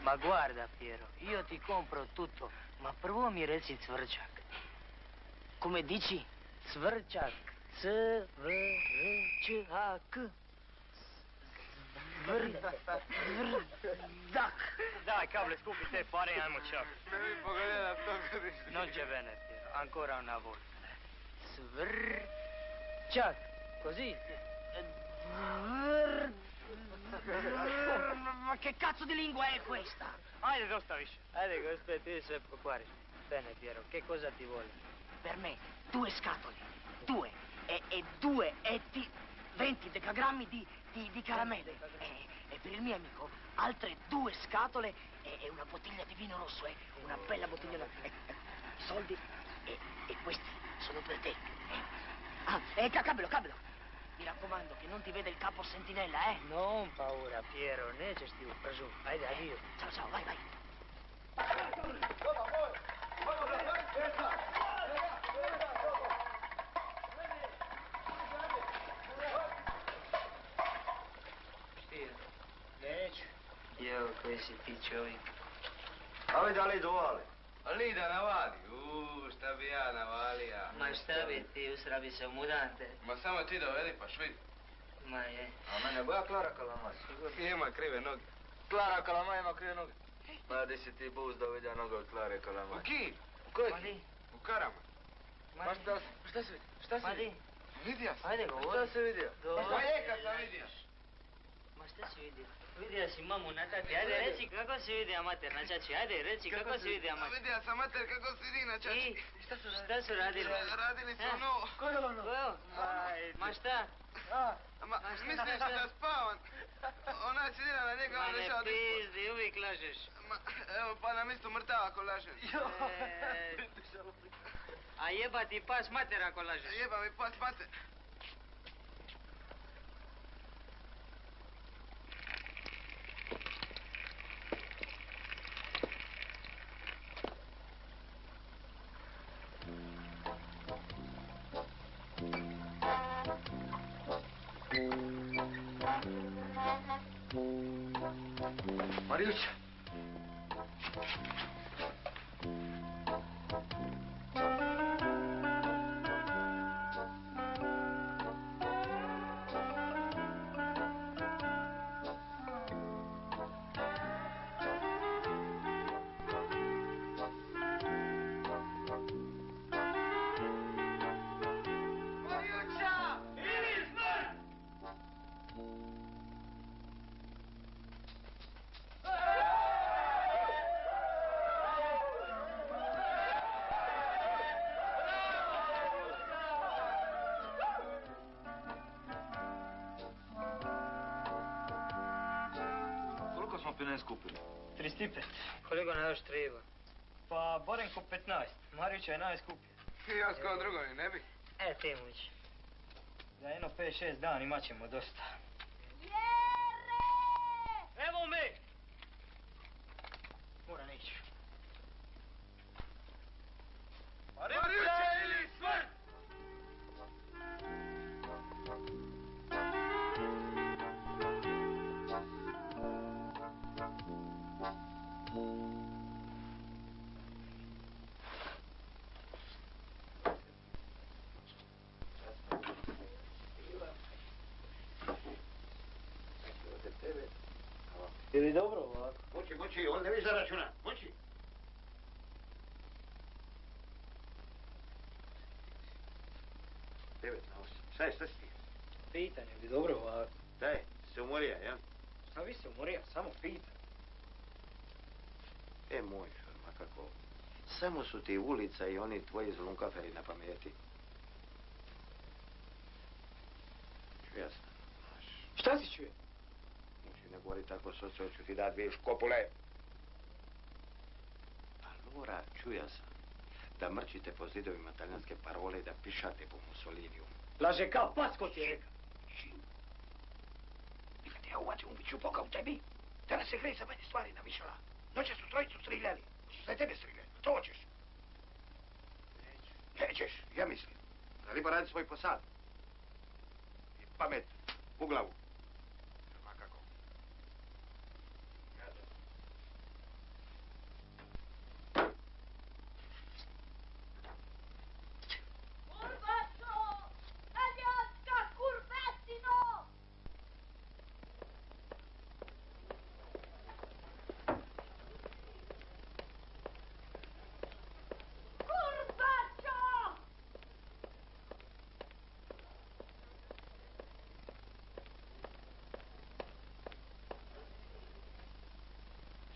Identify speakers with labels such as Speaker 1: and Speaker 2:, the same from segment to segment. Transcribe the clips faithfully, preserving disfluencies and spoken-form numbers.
Speaker 1: Ma guarda, Piero, io ti compro tutto, ma prvo mi reci cvrčak. Come dici? Cvrčak. C-v-r-č-a-k. Cvrdak. Dai, cavolo, scupi te pare e ajmo čak.
Speaker 2: Ne mi pogledaj na to kad iš.
Speaker 1: Non c'è bene, Piero, ancora una volta. Cvrčak. Così. Ma che cazzo di lingua è questa? Ajde, dosta više. Ajde, gospode, ti se pokvariš. Bene, Piero, che cosa ti vuole? Per me, due scatole. Due. E, e due etti, venti decagrammi di, di, di caramelle. E, e per il mio amico, altre due scatole e, e una bottiglia di vino rosso. E una bella bottiglia di... E, e, i soldi e, e questi sono per te. E, ah, e cambelo, cambelo. Mi raccomando che non ti vede il capo sentinella, eh? Non paura, Piero, ne c'è stiu presu. Ajde, addio. Ciao, ciao, vai, vai. Stier, neću. Jo, koji si ti čovjek.
Speaker 3: A vidi, ali dovali.
Speaker 2: Ali da navali. Uuu, šta bi ja navalija.
Speaker 1: Ma šta bi ti, usrabi se umudante.
Speaker 2: Ma samo ti dovedi pa švidi.
Speaker 1: Ma je.
Speaker 3: A mene boja Klara Kalamar.
Speaker 2: Ima krive noge.
Speaker 3: Klara Kalamar ima krive noge. Ma di si ti buz da vidio noge od Klare Kalamar.
Speaker 2: U ki?
Speaker 3: U kojoj?
Speaker 1: Ma di?
Speaker 2: U karama.
Speaker 3: Ma šta, šta si vidio? Šta si
Speaker 1: Ma di?
Speaker 3: vidio?
Speaker 2: Vidija sam.
Speaker 1: Ajde, govori.
Speaker 3: Šta si vidio?
Speaker 2: Pa je kad sam vidio.
Speaker 1: Ma šta si vidio? Vidio si mamu na tati. Ajde, reci kako si vidio mater na čači. Ajde, reci kako si vidio mater.
Speaker 2: Vidio sam mater kako si ti na čači.
Speaker 1: I? Šta su radili? Šta su radili?
Speaker 2: Radili su
Speaker 1: Eh?
Speaker 2: ono.
Speaker 3: Ko je ono?
Speaker 1: Ko? Ma šta?
Speaker 3: A,
Speaker 2: Ma, misliš da spavam? Ona je sidila na njega,
Speaker 1: Ma
Speaker 2: on
Speaker 1: ne
Speaker 2: rešao da ispod.
Speaker 1: pizdi, uvijek lažeš.
Speaker 2: Ma, evo, pa nam isto mrtava ako lažem.
Speaker 1: E, a jeba ti pas mater ako lažeš.
Speaker 2: Jeba mi pas mater.
Speaker 3: Marijuća.
Speaker 1: trideset pet. Koliko nam još treba? Pa, barem ko petnaest. Marića je najskuplje.
Speaker 2: Ja s kao drugovi ne bi.
Speaker 1: E, Timuć. Za jedno pet šest dan imat ćemo dosta.
Speaker 4: Jere!
Speaker 1: Evo me! Moram ići.
Speaker 2: Marijuća ili smrt!
Speaker 1: Je li dobro ovako?
Speaker 3: Moći, moći, ovdje vi zaračuna. Moći. Devet na osam. Šta je, šta si ti?
Speaker 1: Pitanje, je li dobro ovako?
Speaker 3: Daj, se umorija, jel?
Speaker 1: Šta vi se umorija? Samo pitan.
Speaker 3: E, moj šorma, kako? Samo su ti ulica i oni tvoji zlunkaferi na pameti. Čuja sam.
Speaker 1: Šta si čuje?
Speaker 3: Muši, ne govori tako, soce, hoću ti da dvije škopule. A Lora, čuja sam da mrčite po zidovima talijanske parole i da pišate po Mussoliniju.
Speaker 1: Laže kao pas ko ti je rekao.
Speaker 3: I kad ja uvatim ubiću Boga u tebi, danas se grej za meni stvari navišala. Noće su trojicu striljali. Su za tebe striljali. To hoćeš? Neću. Nećeš, ja mislim. Treba raditi svoj posad. I pamet u glavu. Ma kako?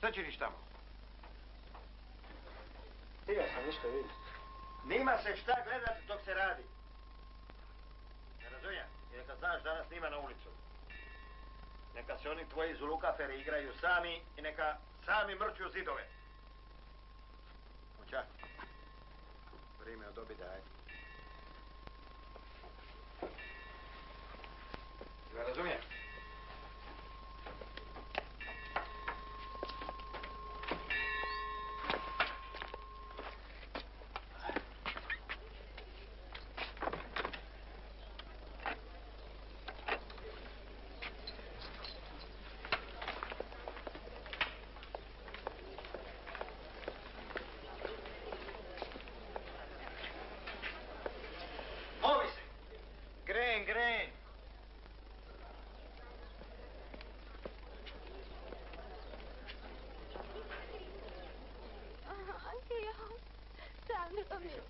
Speaker 3: Šta činiš tamo?
Speaker 1: Htio sam nešto vidjeti.
Speaker 3: Nima se šta gledat dok se radi. Ne razumijem? I neka znaš danas nima na ulicu. Neka se oni tvoji zulukaferi igraju sami i neka sami mrču zidove. Oća? Vrijeme od obi daj. Ne razumijem?
Speaker 1: Gren, gren.
Speaker 4: Anche Sandro mio.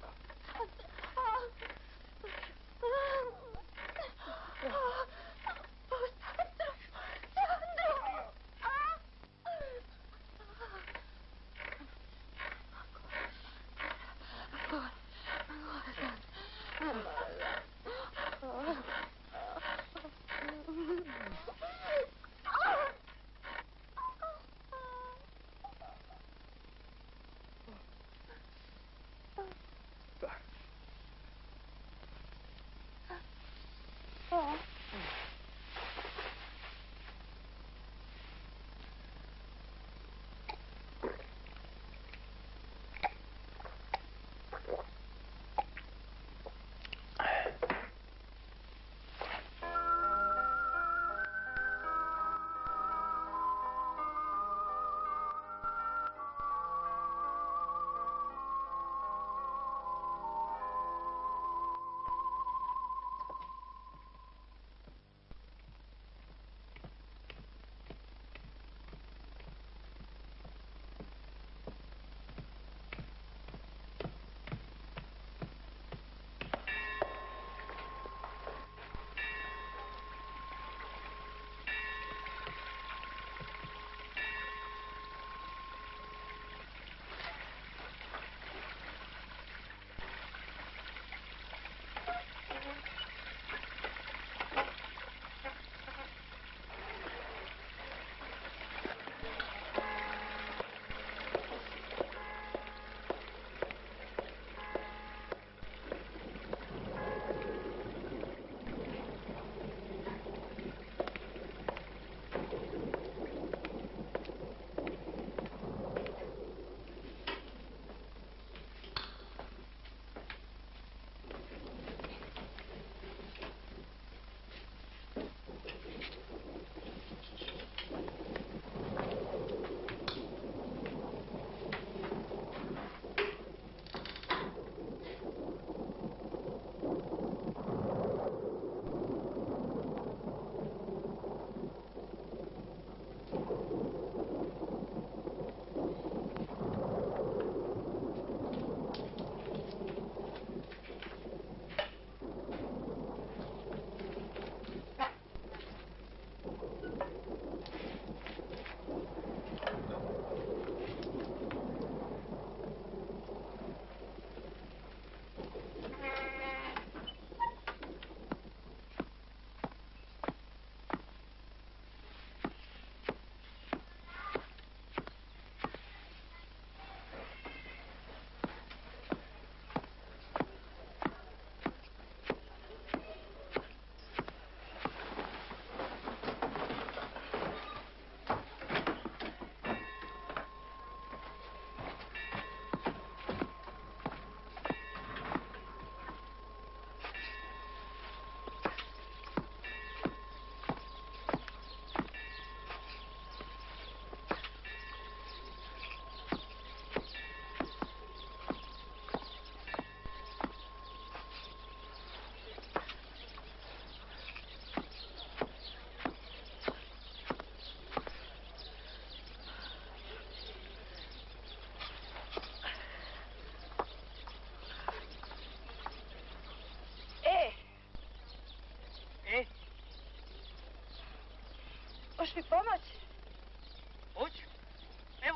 Speaker 4: Možeš mi pomoći?
Speaker 1: Hoću.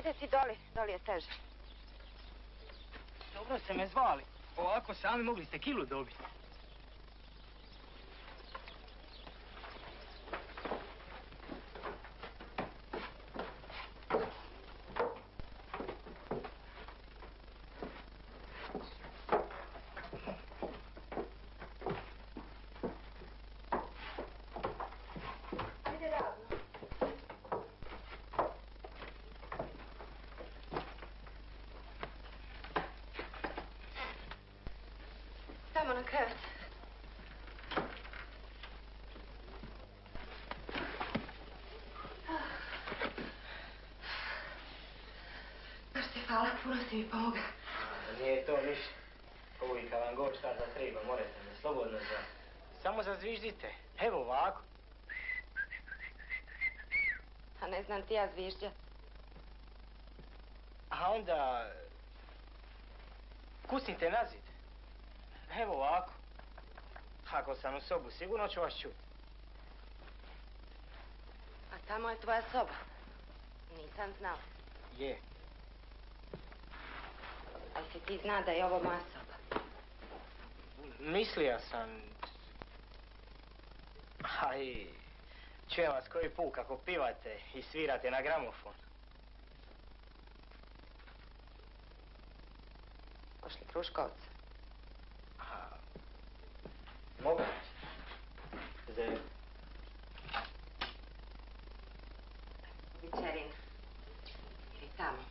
Speaker 5: Ajde ti doli, doli je teže.
Speaker 1: Dobro ste me zvali. Ovako sami mogli ste kilu dobiti.
Speaker 5: Tamo na krevet. Baš ti hvala, puno si mi pomoga.
Speaker 1: Nije to ništa. Uvijek kad vam god šta zatriba, morate me slobodno zvati. Samo zazviždite. Evo ovako.
Speaker 5: A ne znam ti ja zvižđat.
Speaker 1: A onda... Kucnite na zid. Evo ovako. Ako sam u sobu, sigurno ću vas čuti.
Speaker 5: A tamo je tvoja soba. Nisam znala.
Speaker 1: Je.
Speaker 5: A si ti zna da je ovo moja soba?
Speaker 1: Mislija sam... Aj... Čujem vas koji put kako pivate i svirate na gramofon.
Speaker 5: Pošli Kruškovca.
Speaker 1: A... Mogu? Zem.
Speaker 5: Vičerina. Ili tamo.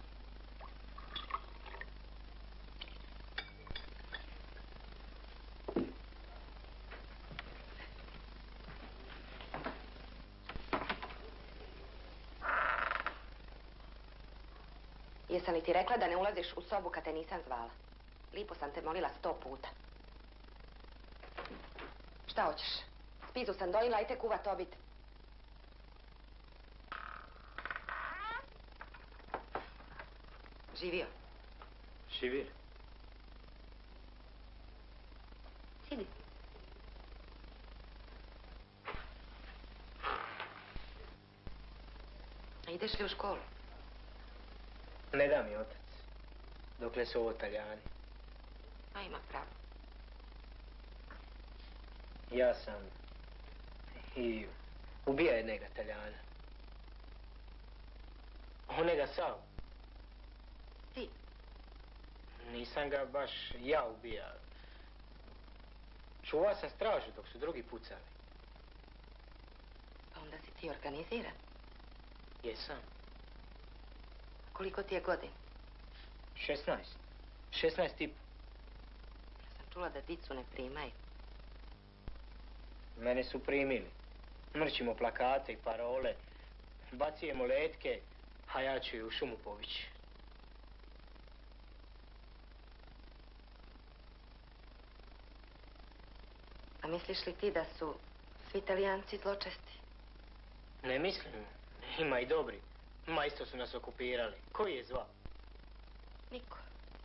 Speaker 5: Jesam li ti rekla da ne ulaziš u sobu kad te nisam zvala? Lipo sam te molila sto puta. Šta hoćeš? Spizu sam dojila i tek uvat obit. Živio.
Speaker 1: Živir.
Speaker 5: Sidi. A ideš li u školu?
Speaker 1: Ne da mi otac. Dokle su ovo Talijani.
Speaker 5: A ima pravo.
Speaker 1: Ja sam i ubija jednega Talijana. Onega Savu.
Speaker 5: Ti?
Speaker 1: Nisam ga baš ja ubija. Čuvao sam stražu dok su drugi pucali.
Speaker 5: Pa onda si ti organiziran.
Speaker 1: Jesam.
Speaker 5: Koliko ti je godin?
Speaker 1: Šesnaest. Šesnaest i po.
Speaker 5: Ja sam čula da dicu ne primaju.
Speaker 1: Mene su primili. Mrčimo plakate i parole. Bacijemo letke, a ja ću ju u šumu povići.
Speaker 5: A misliš li ti da su svi Italijanci zločesti?
Speaker 1: Ne mislim. Ima i dobri. Ma isto su nas okupirali. Koji je zvao?
Speaker 5: Niko.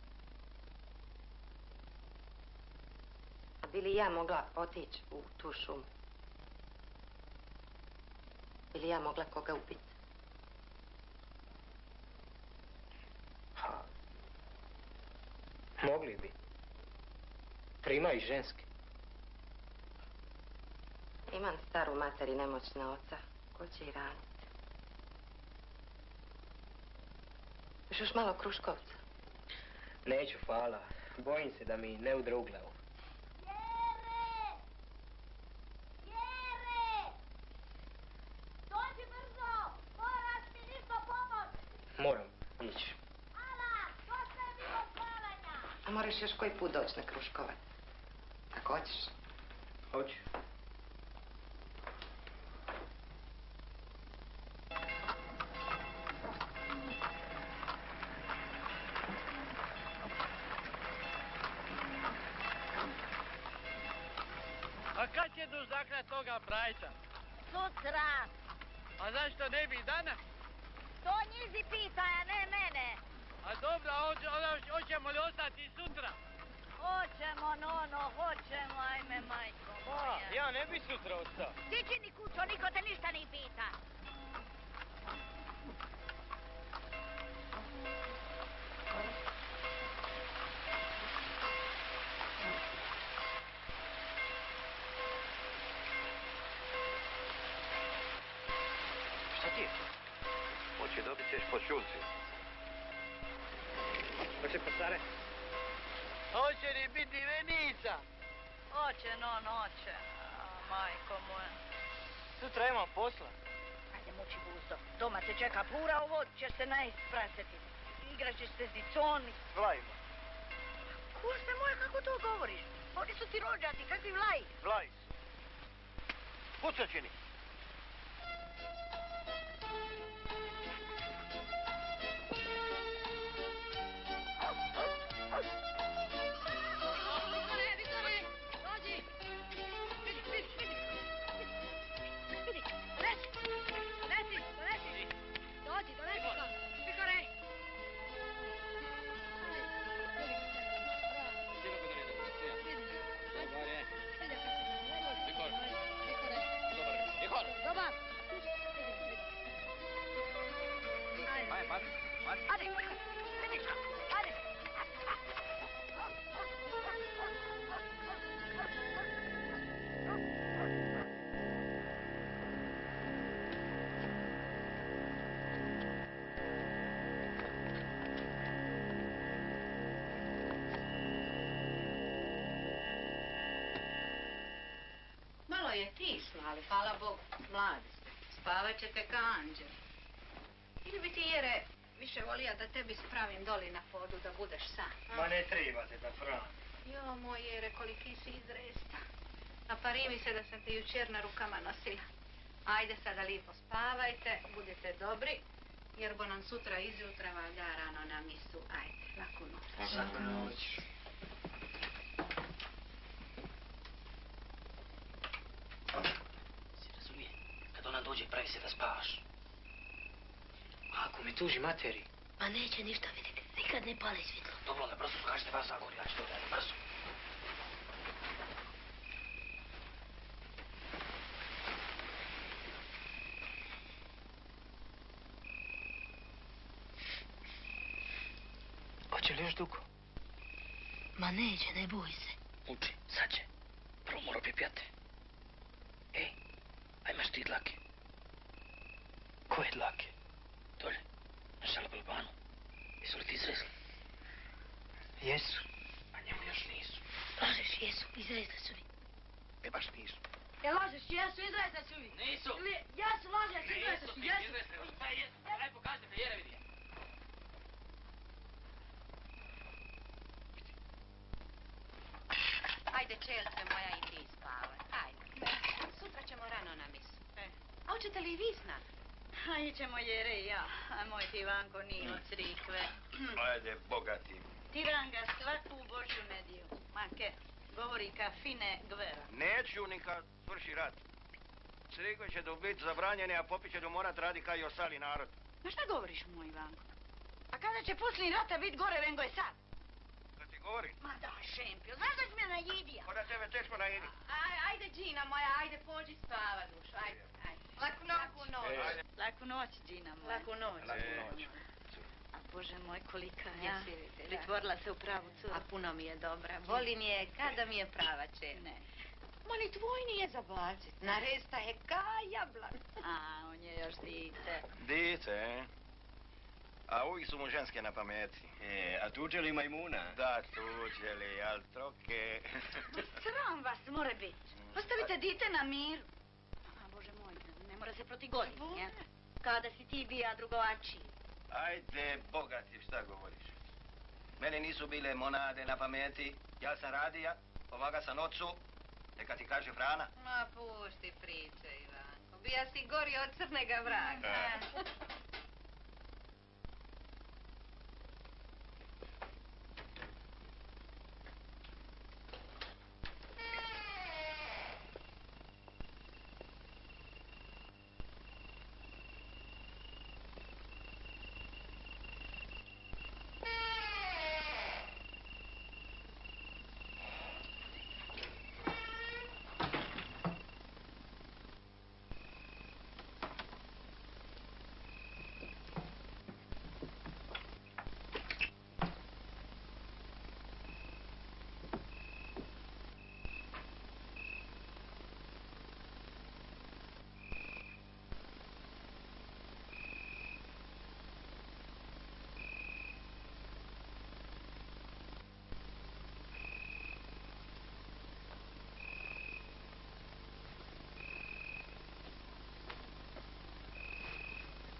Speaker 5: A bi li ja mogla otići u tu šumu? Bi li ja mogla koga ubiti?
Speaker 1: Ha. Mogli bi. Primaju ženske.
Speaker 5: Imam staru mater i nemoćna oca. Ko će i raniti? Još još malo Kruškovca.
Speaker 1: Neću, hvala. Bojim se da mi ne udre u glavu.
Speaker 4: Jere! Jere! Dođi brzo! Moraš mi ništa pomoć!
Speaker 1: Moram ići.
Speaker 4: Ala, dosta je bilo hvalanja!
Speaker 5: A moraš još koji put doći na Kruškovac. Ako hoćeš.
Speaker 1: Hoću.
Speaker 6: A kad će zakrat toga prajca?
Speaker 4: Sutra!
Speaker 6: A zašto ne bi danas?
Speaker 4: To njizi pita, a ne mene!
Speaker 6: A dobro, hoćemo li ostati sutra?
Speaker 4: Hoćemo, nono, hoćemo, ajme, majko moja.
Speaker 6: Ja ne bi sutra ostao.
Speaker 4: Tiči ni kućo, niko te ništa ni pita.
Speaker 3: Hoće dobit ćeš po šulci.
Speaker 1: Hoće postare?
Speaker 6: Hoće li biti venica?
Speaker 4: Hoće, non, hoće. A, majko moja.
Speaker 1: Sutra imam posla.
Speaker 4: Ajde, muči buzdo. Doma te čeka pura, ovo ćeš se najest praseti. Igraćeš se ziconi.
Speaker 1: Vlajima.
Speaker 4: Kurse moje, kako to govoriš? Oni su ti rođati, kakvi vlaji?
Speaker 1: Vlaji su.
Speaker 3: Pucačini.
Speaker 4: Vikore, Vikore, dođi. Vidi, vidi, vidi. Vidi, donesi. Donesi, donesi. Dođi, donesi to. Vikore. Dobar.
Speaker 3: Ajde, mati, mati.
Speaker 4: Ajde, vidi, ajde.
Speaker 7: Malo je tisno, ali hvala Bogu, mladi ste. Spavat ćete ka anđel. Ili bi ti, Jere, više volija da tebi spravim doli na podu da budeš sam?
Speaker 1: Ma ne trebate da Fran.
Speaker 7: Jo, moj Jere, koliki si izresta. Napari mi se da sam te jučer na rukama nosila. Ajde sada lipo spavajte, budite dobri, jer bo nam sutra izjutra valja rano na misu. Ajde, laku noć.
Speaker 1: Laku noć. Si razumije? Kad ona dođe, pravi se da spavaš. A ako me tuži materi?
Speaker 4: Ma neće ništa vidjeti, nikad ne pali svjetlo.
Speaker 1: Dobro, onda brzo kažete vas zagori, ja ću to dati, brzo. Hoće li još dugo?
Speaker 4: Ma neće, ne boj se.
Speaker 1: Uči, sad će. Prvo mora pipjate. Ej, a imaš ti dlake? Koje dlake? Dolje, na šalabalbanu. Jesu li ti izrezli? Jesu, a njemu još nisu.
Speaker 4: Lažeš, jesu, izrezli su mi.
Speaker 3: E, baš nisu.
Speaker 4: E, lažeš, jesu, izrezli su mi.
Speaker 1: Nisu!
Speaker 4: Ili, jesu, lažeš, izrezli su, jesu.
Speaker 1: Šta jesu? Daj pokažite me, Jere vidi.
Speaker 7: Ajde, čelce moja, i ti spavaj. Ajde. Sutra ćemo rano na misu. E. A hoćete li i vi s nama?
Speaker 4: A ićemo Jere i ja, a moj ti Ivanko nije od crikve.
Speaker 3: Ajde, bogati.
Speaker 4: Ti Vranga svaku božju nediju. Make, govori ka fine gvera.
Speaker 3: Neću ni kad svrši rat. Crikve će da biti zabranjene, a popi će da morat radi kao i ostali narod.
Speaker 4: Ma šta govoriš, moj Ivanko? A kada će poslije rata bit gore vengo je sad?
Speaker 3: Kad ti govori?
Speaker 4: Ma da, šempio, znaš da si me najidija?
Speaker 3: Ko da tebe teško najedi.
Speaker 7: Aj, ajde, Džina moja, ajde, pođi spava, dušo, ajde, ajde. Laku noć. Laku noć.
Speaker 3: Ajde.
Speaker 4: Laku noć, Džina moja.
Speaker 7: Laku noć.
Speaker 3: Laku noć.
Speaker 4: A Bože moj, kolika ja.
Speaker 7: Jesi vidite, da.
Speaker 4: Pretvorila se u pravu curu.
Speaker 7: A puno mi je dobra, volim je kada mi je prava čer.
Speaker 4: Ne.
Speaker 7: Ma ni tvoj nije za bacit, naresta je ka jablan.
Speaker 4: A, on je još dite.
Speaker 3: Dice, e? A uvijek su mu ženske na pameti.
Speaker 8: E, a tuđe li majmuna?
Speaker 3: Da, tuđe li, al troke.
Speaker 4: Sram vas more biti. Ostavite dite na miru. A, Bože moj, ne mora se proti godini, ja? Kada si ti bija drugovačiji.
Speaker 3: Ajde, bogati, šta govoriš? Meni nisu bile monade na pameti. Ja sam radija, pomaga sam ocu. Neka ti kaže Frana.
Speaker 7: Ma pušti priče, Ivanko. Bija si gori od crnega vraka.
Speaker 3: E.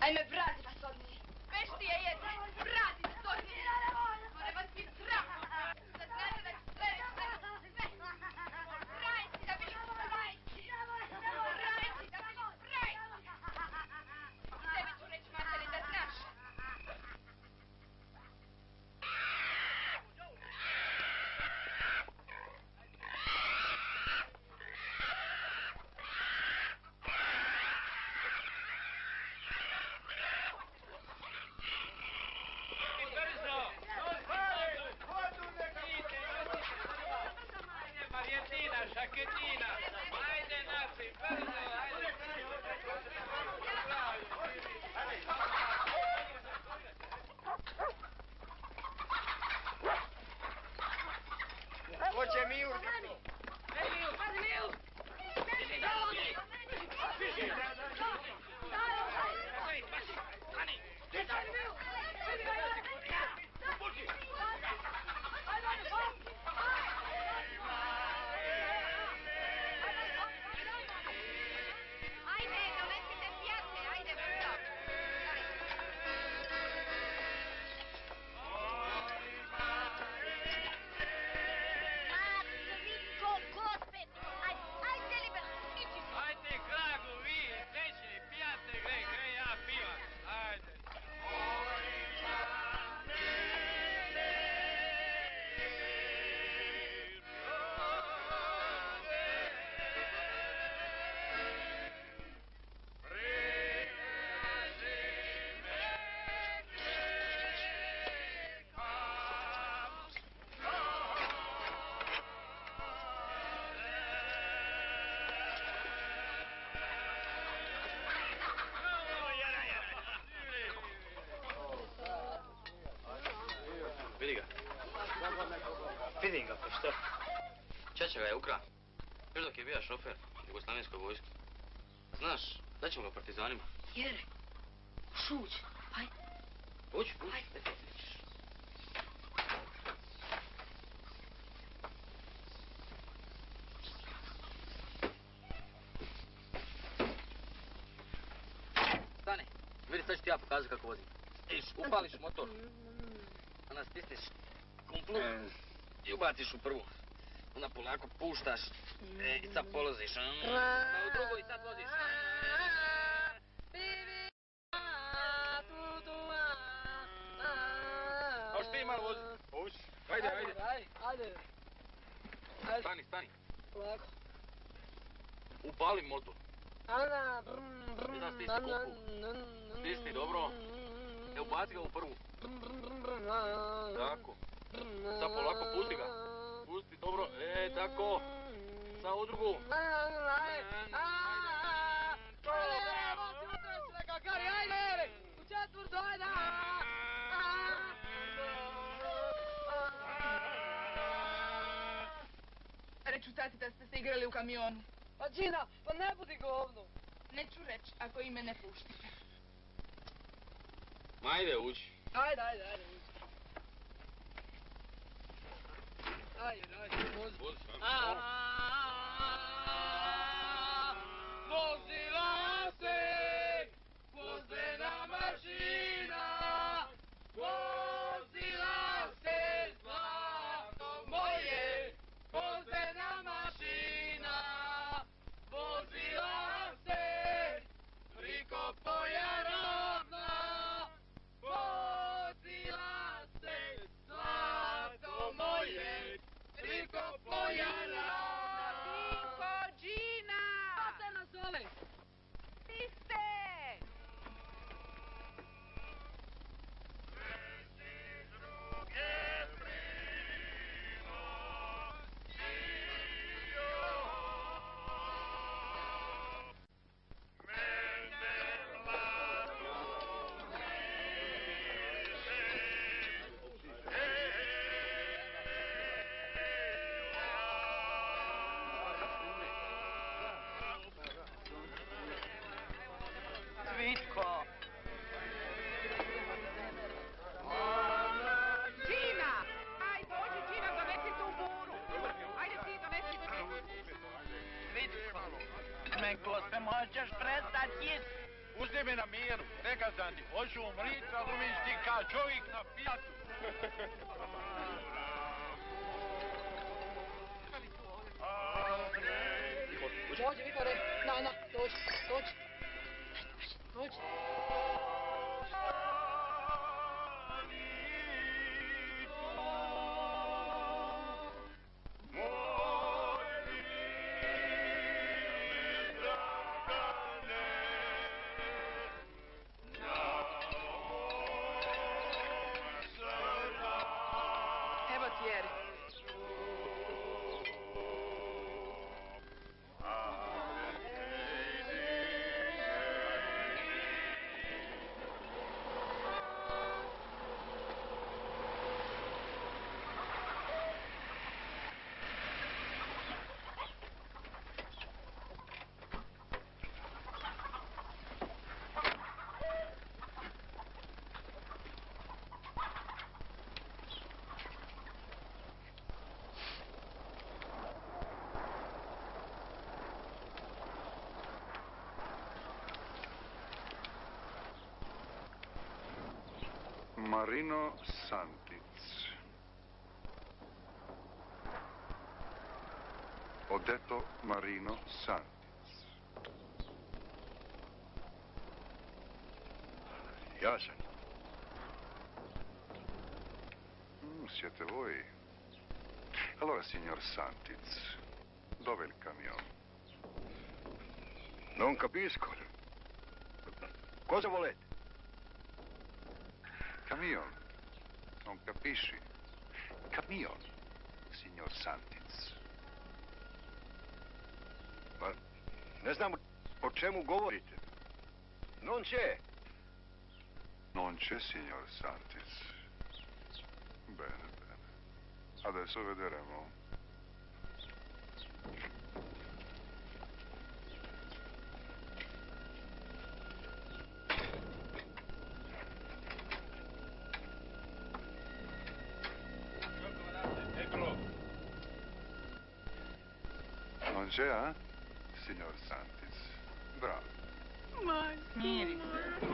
Speaker 4: Ajme, vrati vas od nje. Veštije jedne, vrati vas od nje. More vas biti sram. Da znate da ću sve reći sve. Rajci da vidim, rajci. Rajci da vidim, rajci. Tebi ću reći, materi, da znaš.
Speaker 6: Marjettina, šaketina, ajde naci, brzo, ajde.
Speaker 3: Hoće Miju.
Speaker 6: Ej, Miju, pazi Miju!
Speaker 4: Ajde, donesite pijate, ajde, brzo. Matko, gospod, ajde, ajde, libero, ići su.
Speaker 6: Ajde, Kragu, vi, treći, pijate, gre, gre, ja pivam, ajde.
Speaker 8: Vidi ga.
Speaker 1: Vidim ga, pa što?
Speaker 8: Čača ga je ukra. Još dok je bio šofer Jugoslavenskoj vojske. Znaš, daćemo ga partizanima.
Speaker 4: Jere, šuć, ajde.
Speaker 8: Uđi, uđi. Stani, vidi sad ću ti ja pokazati kako vozim. Vidiš, upališ motor. Onda stisneš kumplu i ubaciš u prvu. Onda polako puštaš e, i sad poloziš. Pa u drugu i sad voziš. Možeš ti malo voziti. Ući. Ajde, ajde.
Speaker 6: Ajde.
Speaker 8: Stani, stani.
Speaker 6: Lako.
Speaker 8: Upali motor.
Speaker 6: Ana,
Speaker 8: I sad stisni kumplu. Stisni dobro. E, ubaci ga u prvu. Tako. Sad polako pusti ga. Pusti dobro. E, tako. Sad u drugu.
Speaker 9: Reću tati da ste se igrali u kamionu.
Speaker 6: Pa Đina, pa ne budi govno.
Speaker 9: Neću reći ako i me ne puštite.
Speaker 8: Ma ajde, uđi.
Speaker 6: Ajde, ajde, ajde, uđi. Ajde, ajde, vozi.
Speaker 8: Vozi,
Speaker 6: Vozila se, vozena mašina, vozila se, zlato moje, vozena mašina, vozila se, priko polja rovna, vozila se, zlato moje, priko polja rovna.
Speaker 9: Dinko, Gina!
Speaker 6: Šta te nazove?
Speaker 9: Ti ste!
Speaker 1: Vitko!
Speaker 9: Gina! Aj, dođi, Gina, donesi tu buru. Ajde ti, donesi tu.
Speaker 1: Vitko! Me, gospe, možeš prestat jest?
Speaker 6: Uzdi me na miru, rekao sam ti, hoću umrit, razumiješ ti kao čovjek na pijatu.
Speaker 7: Dođi, Vikore, na, na, dođi, dođi. Dođi.
Speaker 9: Evo ti, Eri.
Speaker 10: Marino Santic. Ho detto Marino Santic.
Speaker 3: Ja sam.
Speaker 10: Mm, siete voi. Allora, signor Santic, dov'è il camion?
Speaker 3: Non capisco. Cosa volete?
Speaker 10: Camion. Non capisci? Camion, signor Santic.
Speaker 3: Ma ne znam o čemu govorite. Non c'è.
Speaker 10: Non c'è, signor Santic. Bene, bene. Adesso vedremo. Non c'è, eh? Signor Santic. Bravo.
Speaker 9: Mai.
Speaker 1: Smiri
Speaker 9: se.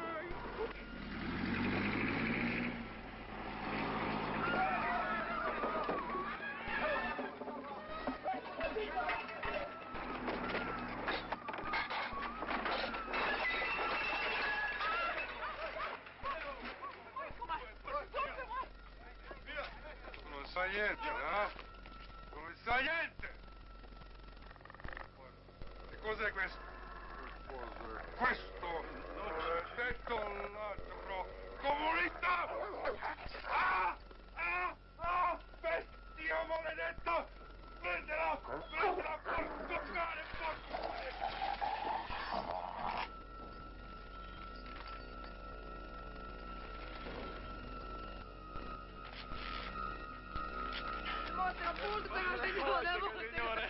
Speaker 10: Non sa niente, no? Non sa niente! Che cos'è questo? Che cos'è questo? Maledetto ladro comunista! Ah! Ah! Ah! Bestia maledetta! Prendela! Prendela! Porco cane! Porco cane!
Speaker 9: Vostra pulsera, signore,
Speaker 10: Signore!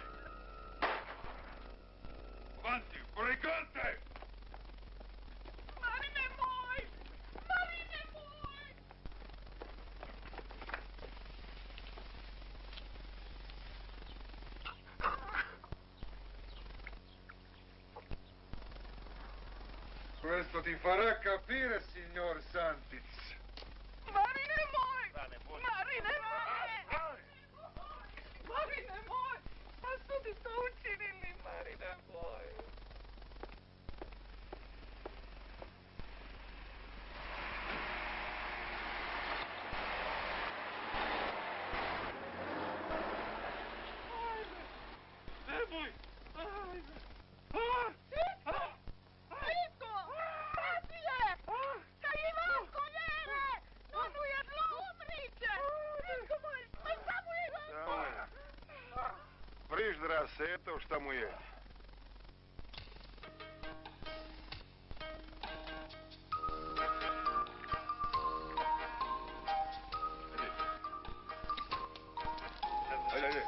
Speaker 10: Avanti, coricate!
Speaker 9: Marine moj! Marine moj!
Speaker 10: Questo ti farà capire, signor Santic.
Speaker 9: Marine moj! Marine moj! Marine moj! A što ti to učinili, Marine moj?
Speaker 6: Nemoj!
Speaker 9: Ajde! Sitko! Sitko! Matije! Kaj ima koljene! On ujedno umriće! Sitko moj! Ma samo ima!
Speaker 10: Friždera se eto šta mu je. Ajde, ajde.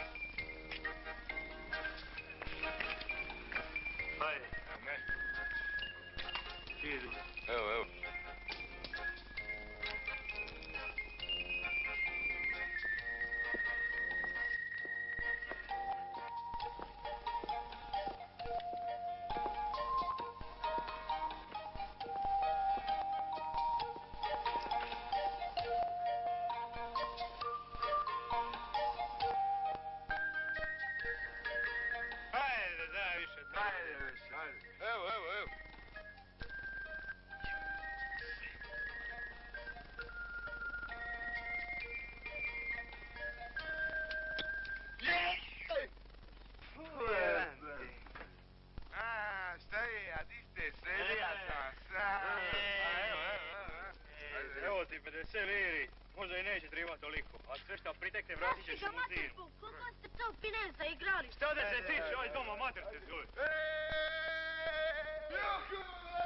Speaker 6: Ajde. ali neće treba toliko. A sve što pritekne vratit ćeš u muzinu.
Speaker 4: Koliko ste to pineza igrali?
Speaker 6: Šta da se tiče, aj doma mater te zove.
Speaker 2: Juhu!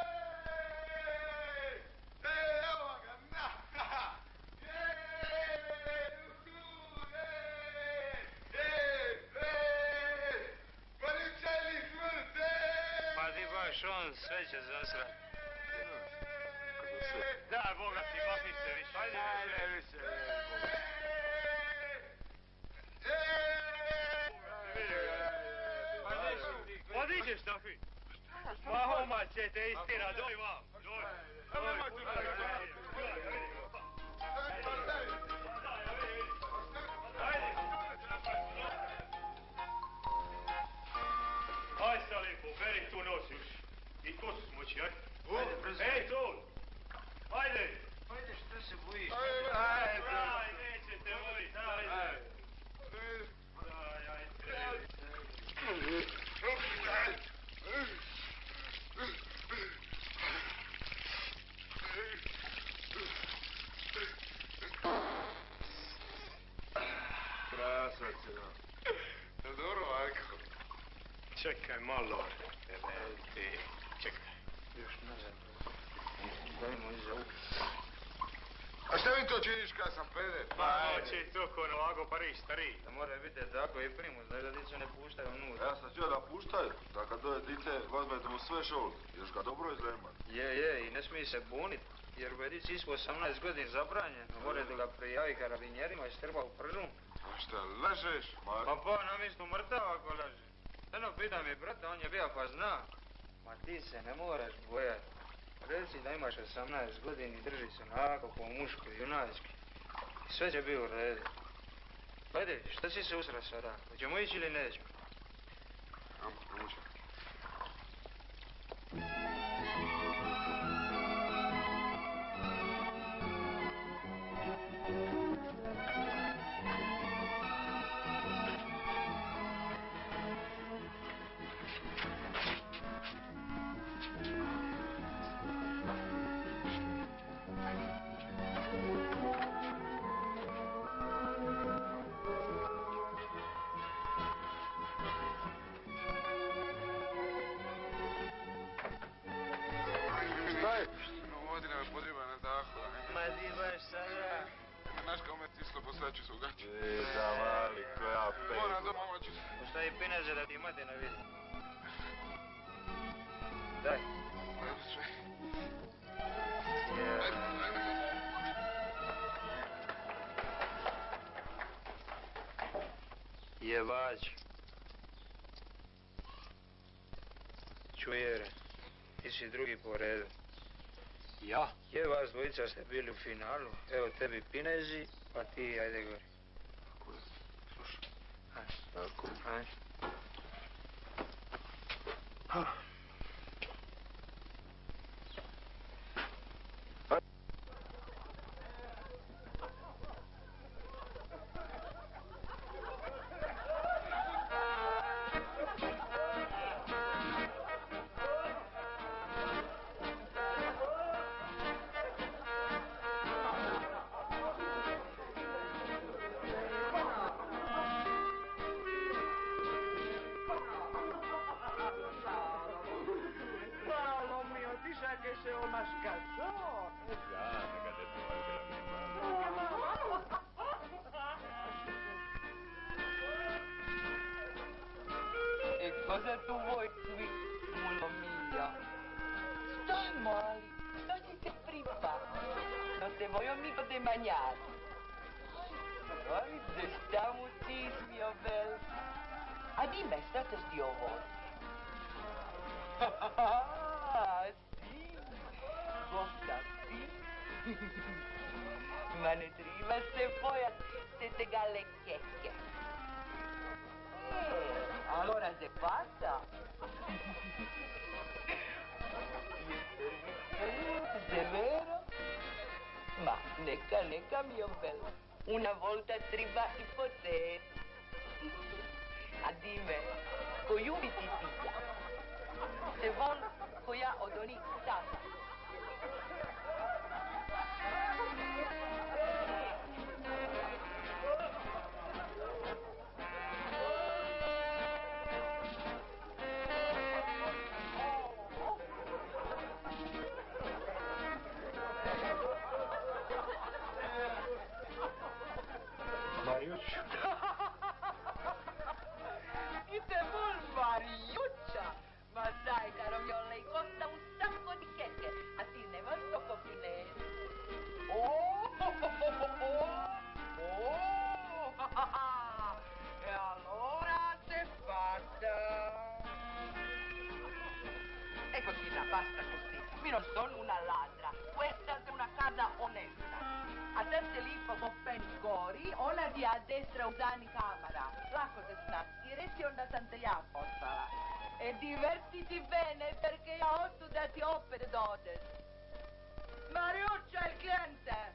Speaker 2: Ej, evo ga, na!
Speaker 6: Pa ti baš on sve će zasrat. Da, Boga ti, makni se više. Ajde, ajde, više. Podiđeš takvi. Ma oma će te istina, doj vam, doj. Doj, tu na aj sta lijepo, beri tu nos još. I kosu smoći, aj. Ajde, brzo. Ej, tu. Ajde. Ajde, šta se bojiš? Ajde, ajde. Aj, nećete bojiti, ajde. Ajde, ajde.
Speaker 2: Krasac je, da. Dobro, Marko.
Speaker 6: Čekaj malo. Ti, čekaj. Još nazad. Dajmo iza uka.
Speaker 2: A šta mi to činiš kad sam peder?
Speaker 6: Pa noći to ko ovako Pariš stariji.
Speaker 11: Da mora biti tako i primu, znaš da dice ne puštaju unutra.
Speaker 2: Ja sam htio da puštaju, da kad doje dice vazmete mu sve šolke, još ga dobro izlemat.
Speaker 11: Je, je, i ne smije se bunit, jer u edici ispod osamnaest godin zabranjen. More da ga prijavi karabinjerima i strba u pržu.
Speaker 2: A šta, lažeš? Ma...
Speaker 11: Pa pa, na mjestu mrtav ako laže. Eno pita mi brata, on je bio pa zna. Ma ti se ne moraš bojat. Reci da imaš osamnaest godin i drži se onako po muško, junački. I sve će biti u redu. Ajde, šta si se usra sada? Hoćemo ići ili nećemo?
Speaker 2: Amo, ne može.
Speaker 12: Poslaću se u gaću.
Speaker 2: E, zavali, koja pejku.
Speaker 12: Moram doma moću se.
Speaker 11: Postavi pineze da ti imate na vidu. Daj.
Speaker 12: Evo sve.
Speaker 11: Yeah. Jebać. Čujere, ti si drugi po redu.
Speaker 6: Ja?
Speaker 11: Je, vas dvojica ste bili u finalu. Evo tebi pinezi, pa ti ajde gori.
Speaker 2: Tako je. Slušaj.
Speaker 11: Ajde.
Speaker 2: Tako.
Speaker 11: Ajde.
Speaker 13: Cosa tu vuoi qui, mulo mio? Stai male, no ti sei privato. No te voglio mica de mangiare. Ai, stavo tis, mio bel. A dimmi, state sti ovori. Ah, sì. Bocca, sì. Ma ne trivaste poi a queste gallecchecche. Eh, allora se passa. È vero? Ma necca, necca, mio bello. Una volta triva ipotesi. A dime, coiumi ti piglia. Se vol, coia odoni tata. non sono una ladra, questa è una casa onesta. Adesso lì po' pencori, ona di a destra usani camera. Lako se snastireti, onda sam te ja poslala. E divertiti bene, perché ja hoću da ti opet dodeš. Mariuccia, il cliente!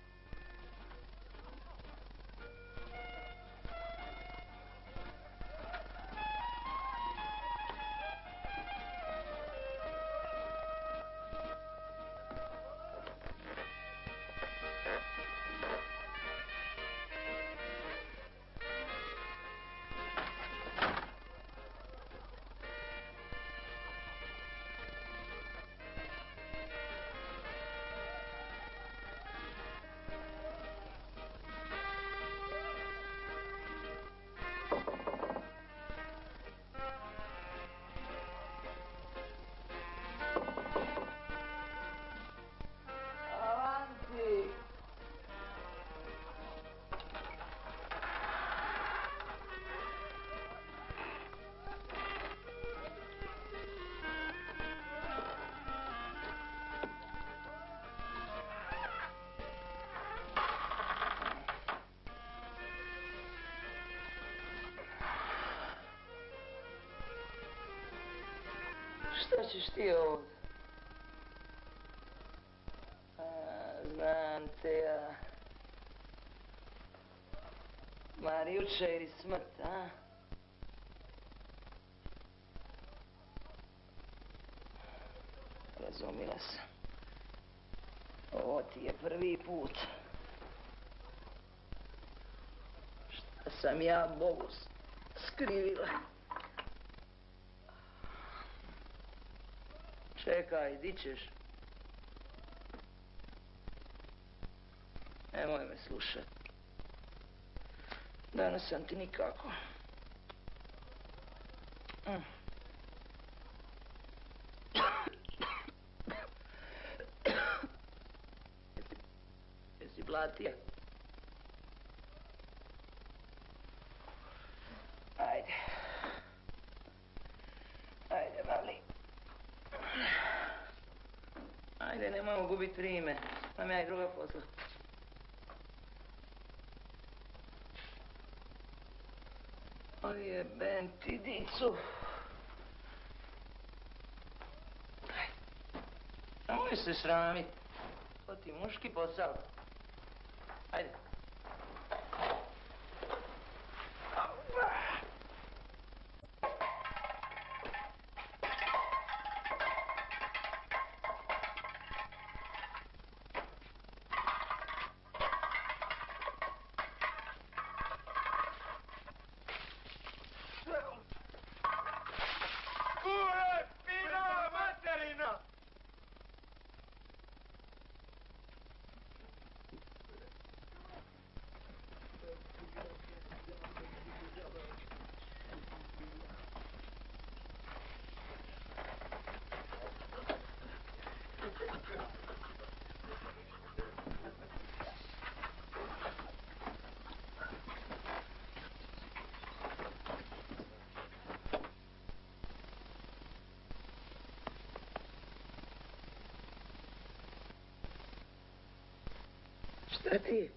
Speaker 13: Šta ćeš ti ovdje? A, znam te ja. Marijuče ili smrt, a? Razumila sam. Ovo ti je prvi put. Šta sam ja Bogu skrivila? Čekaj, di ćeš? Nemoj me slušat. Danas sam ti nikako. Mm. Jesi blatija? Ajde. Ajde, mali. Ajde, nemojmo gubit vrijeme. Imam ja i druga posla. Ojebem ti dicu. Ajde. Nemoj se sramit. To ti muški posao. Ajde. Šta ti?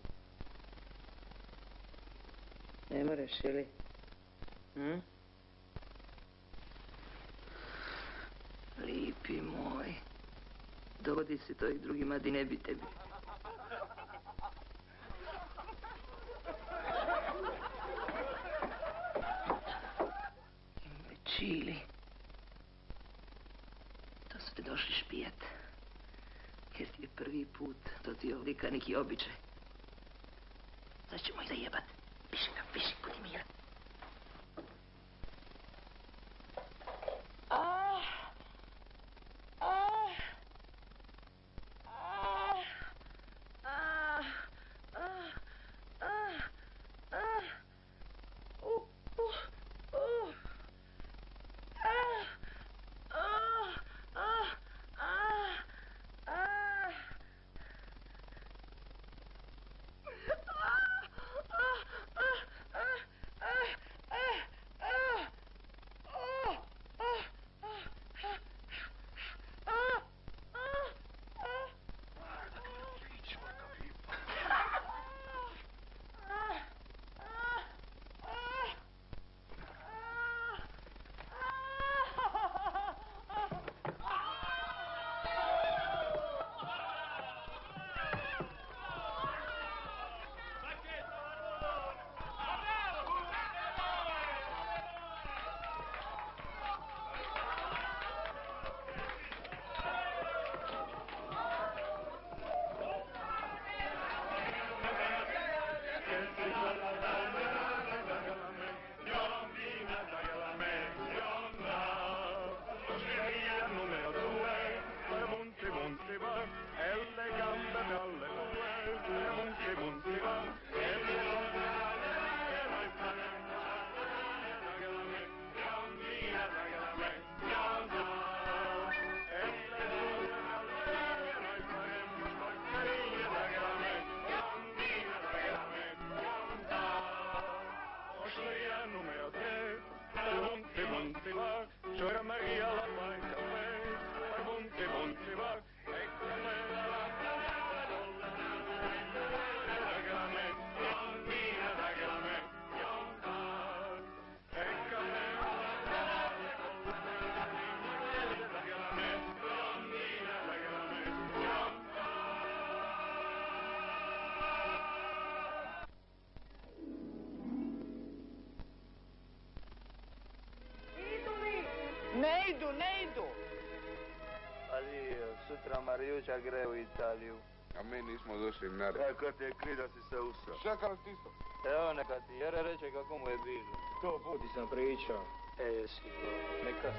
Speaker 13: Ne moraš, ili? Hm? Lipi moj. Dogodi se to i drugima, di ne bi tebi. Imbecili. To su te došli špijat. Jer ti je prvi put, to ti je ovdje neki običaj. Sad ćemo ih zajebat. Piši ga, piši, budi miran. Ah! Ah! Ah! Ah! Ah! Ah! Ah! Uh! Uh! Uh! Ah! Ah! Ah! Ah! Ah! Ah!
Speaker 6: Suora Maria la fai caffè, per monte monte va, ecco a me la la la la la la la me, donnina da che la me, ecco a me la la la la da che la me, donnina da che la me,
Speaker 13: Ne idu, ne idu.
Speaker 11: Ali, sutra Mariju će gre u Italiju.
Speaker 12: A mi nismo došli na red.
Speaker 2: E, kad te je kri da si se usao?
Speaker 12: Čekali ste isto.
Speaker 11: Evo neka ti Jere reče kako mu je bilo.
Speaker 6: sto puti sam pričao.
Speaker 11: E, jesi, neka.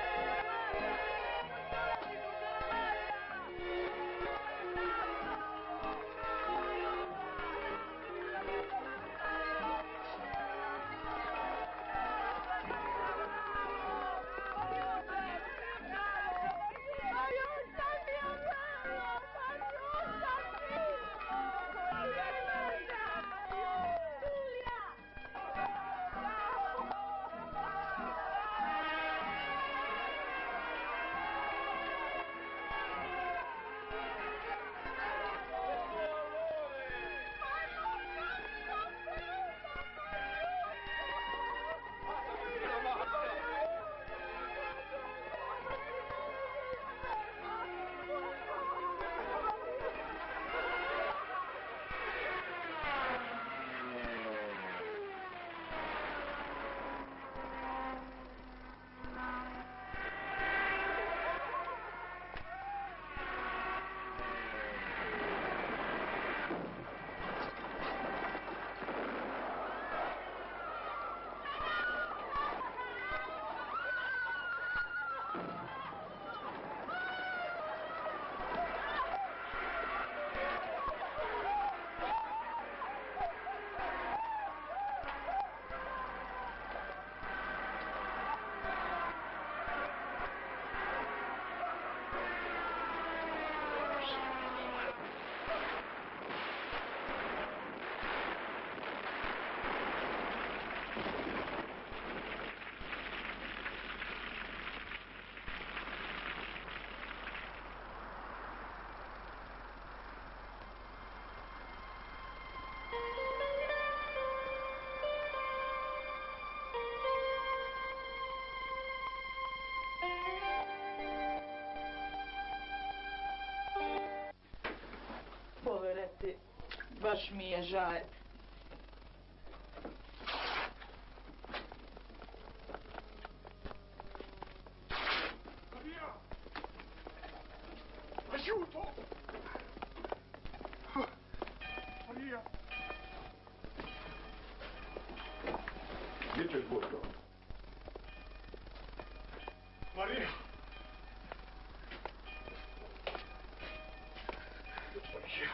Speaker 13: Povereti, baš mi je žaj.
Speaker 3: Maria! Aiuto! Maria!
Speaker 2: Gdje ćeš Boško?
Speaker 3: Maria! Maria!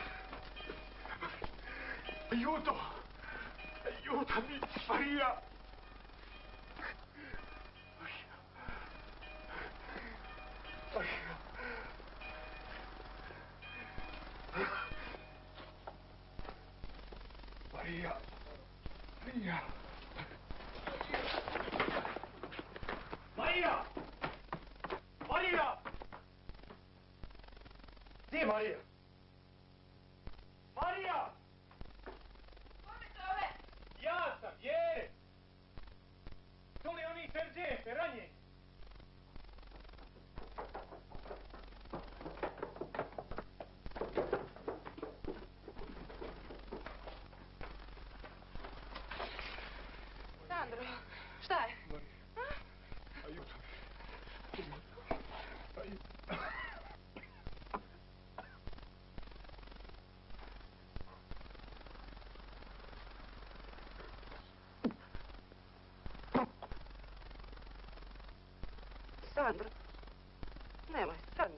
Speaker 3: Aiuto! Aiutami, Maria! Maria! Maria! Maria! Maria! Maria! Maria! Di Maria! Maria!
Speaker 4: Kome zove?
Speaker 6: Ja sam, Jere! To li oni seržente, ranjeni?
Speaker 7: Sandro, šta je?
Speaker 3: Aiuto. Aiuto.
Speaker 5: Sandro. Nemoj, Sandro.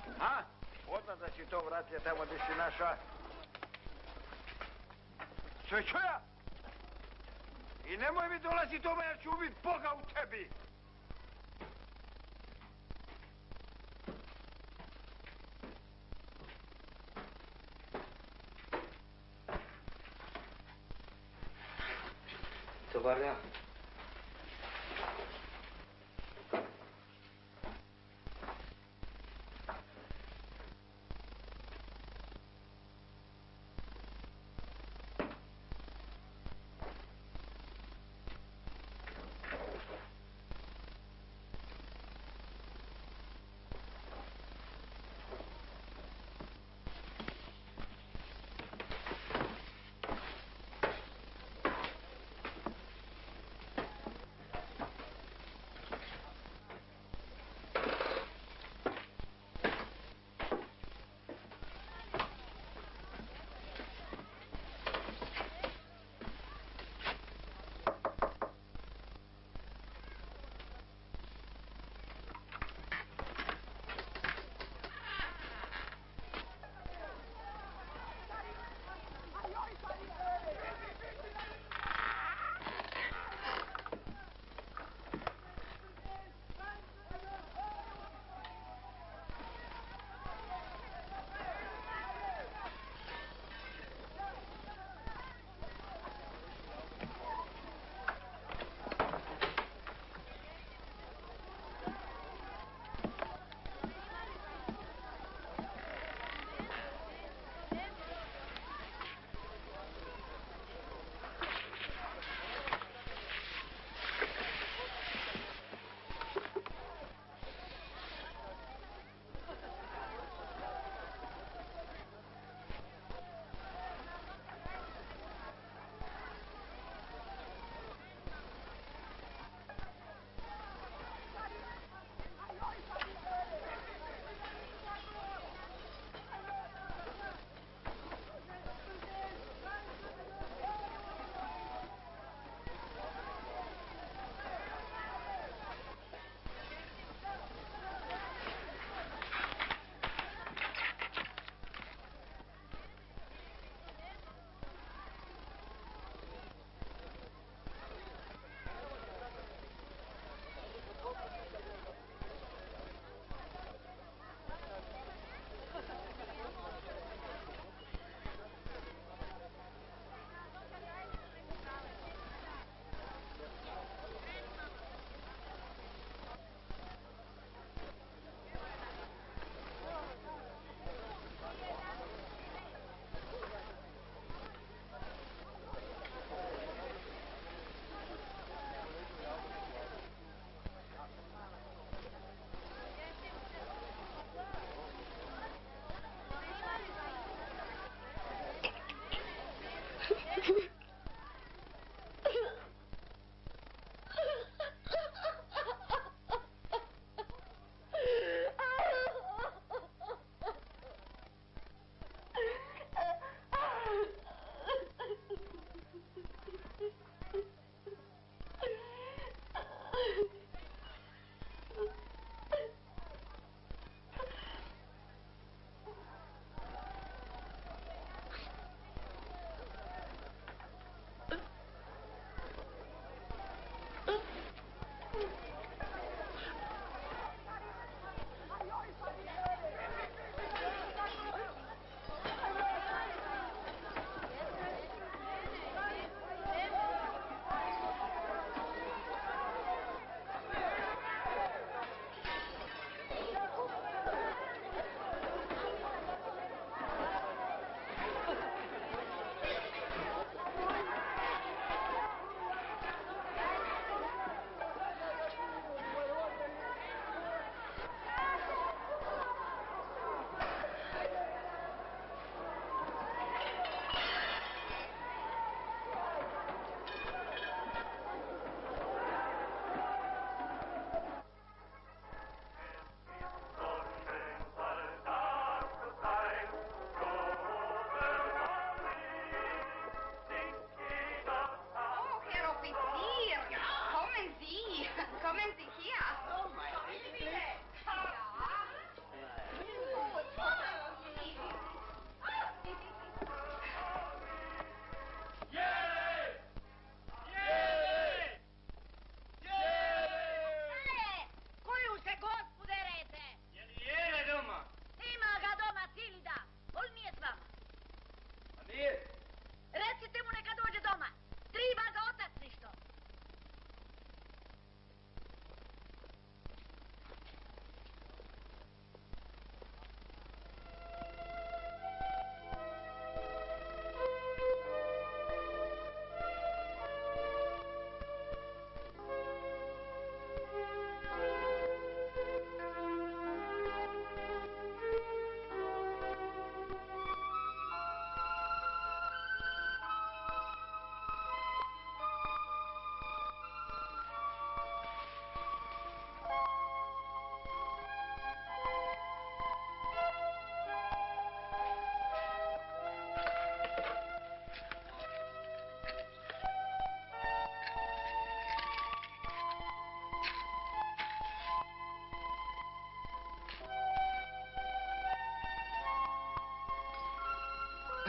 Speaker 3: A? Odmah da si to vratio tamo gdje si naša. Sve čuja? I nemoj mi dolaziti doma jer ću ubiti Boga u tebi.
Speaker 8: Dobar dan.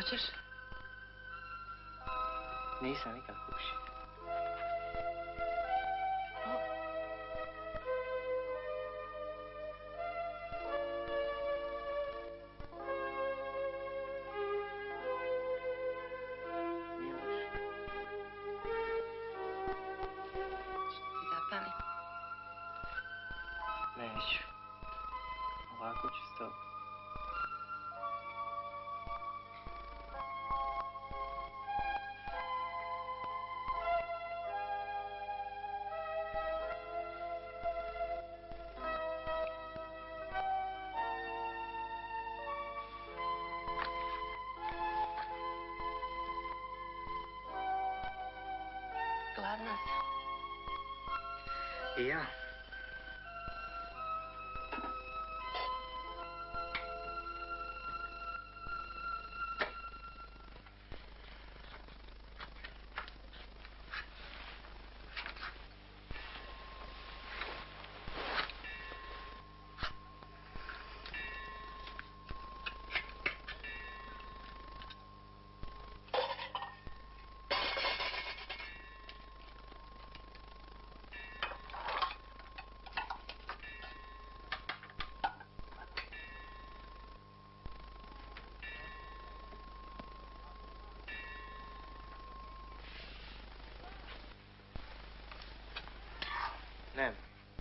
Speaker 1: Hoćeš? Nisam nikad pušio. Neću. Ovako ću s tobom.
Speaker 5: Gladna sam.
Speaker 1: I ja. Nema.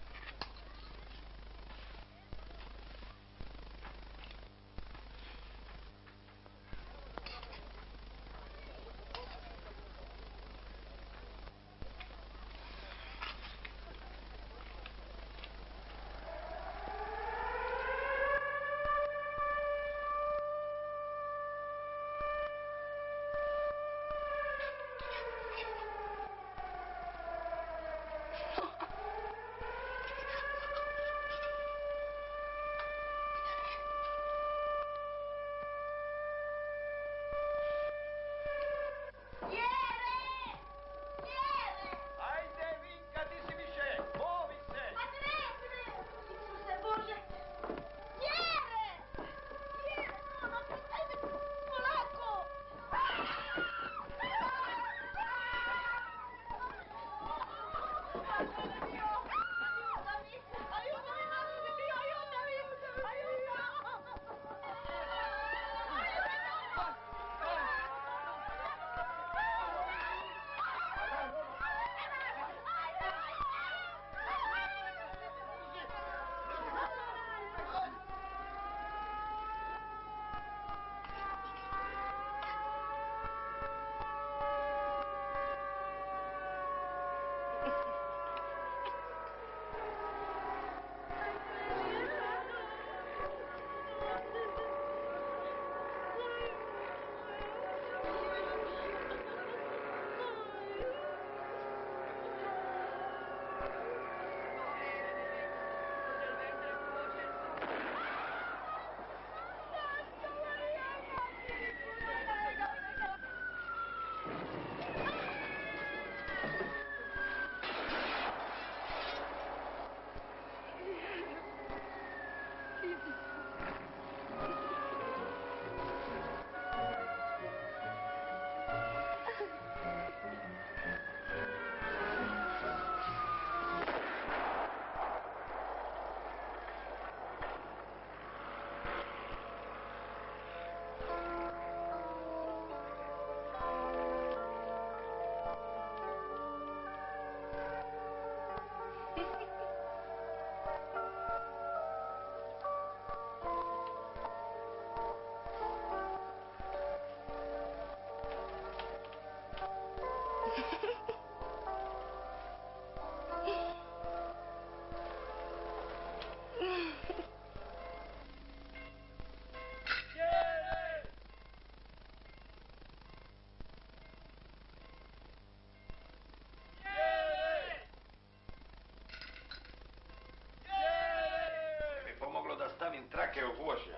Speaker 3: Trake u gvožđa.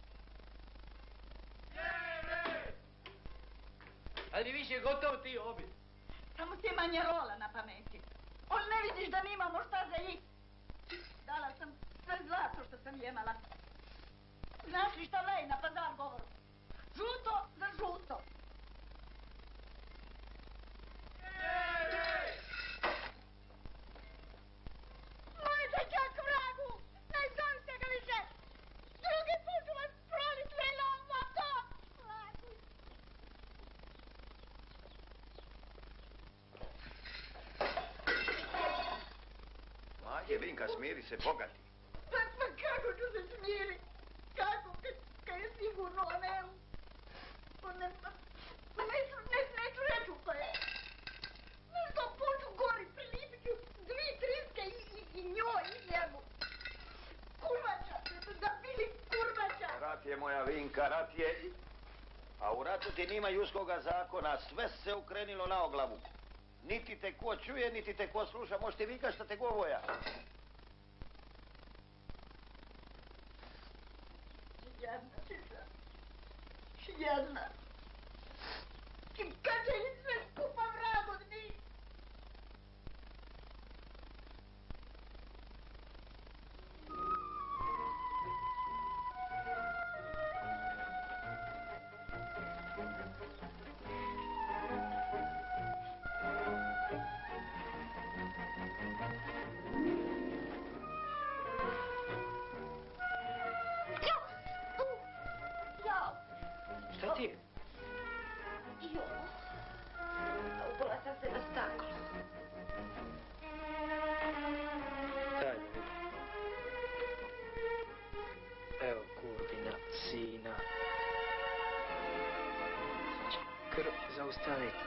Speaker 1: Ali više gotovo ti obi.
Speaker 14: Samo ti manje rola na pameti. On ne vidiš da nimamo šta za jih. Dala sam sve zlato što sam jemala. Znaš li šta vlaji na pazar govoru? žuto za žuto. Mojte čak vragu, ne zovite ga više. Drugi put ću vas prolit velom vam to.
Speaker 3: Maje, Vinka, smiri se, bogati.
Speaker 14: Pa, pa kako ću se smiri? Kako, kad, kad je sigurno ne... On ne... Pa neću, ne, neću reći ko je. Sto poću gori, prilipit ću dvi triske i, i, i njoj, i njemu. Kurvača, da bili kurvača.
Speaker 3: Rat je, moja Vinka, rat je. A u ratu ti nima juskoga zakona, sve se ukrenilo na oglavu. Niti te ko čuje, niti te ko sluša, možete vika šta te govoja.
Speaker 14: Jadna si sam. Jadna. Kad će im sve skupa vrag od njih?
Speaker 1: Šta ti je?
Speaker 5: Jo, upala sam se na staklo.
Speaker 1: Daj da vidim. Evo Kurbina, sina. Sad će krv zaustaviti.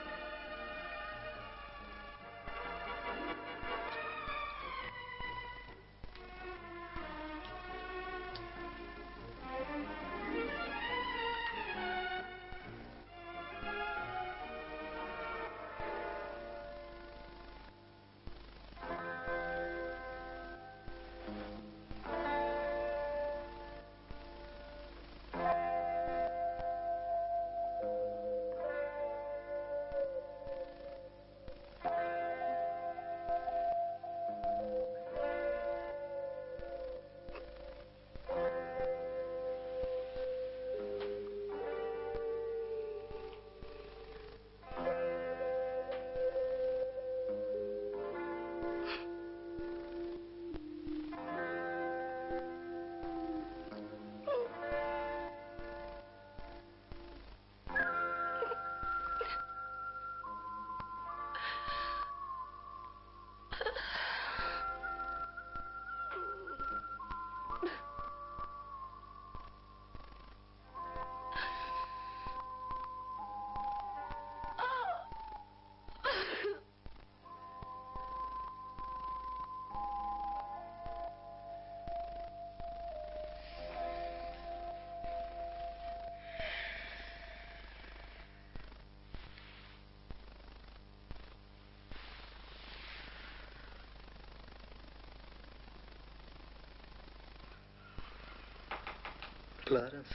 Speaker 1: Clarence.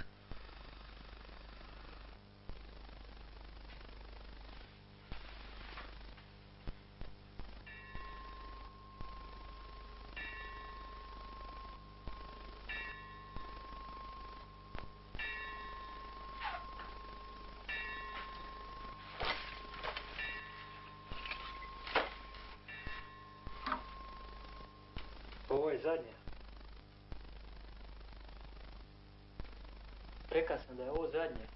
Speaker 1: Ovo je zadnja. Rekao sam da je ovo zadnje.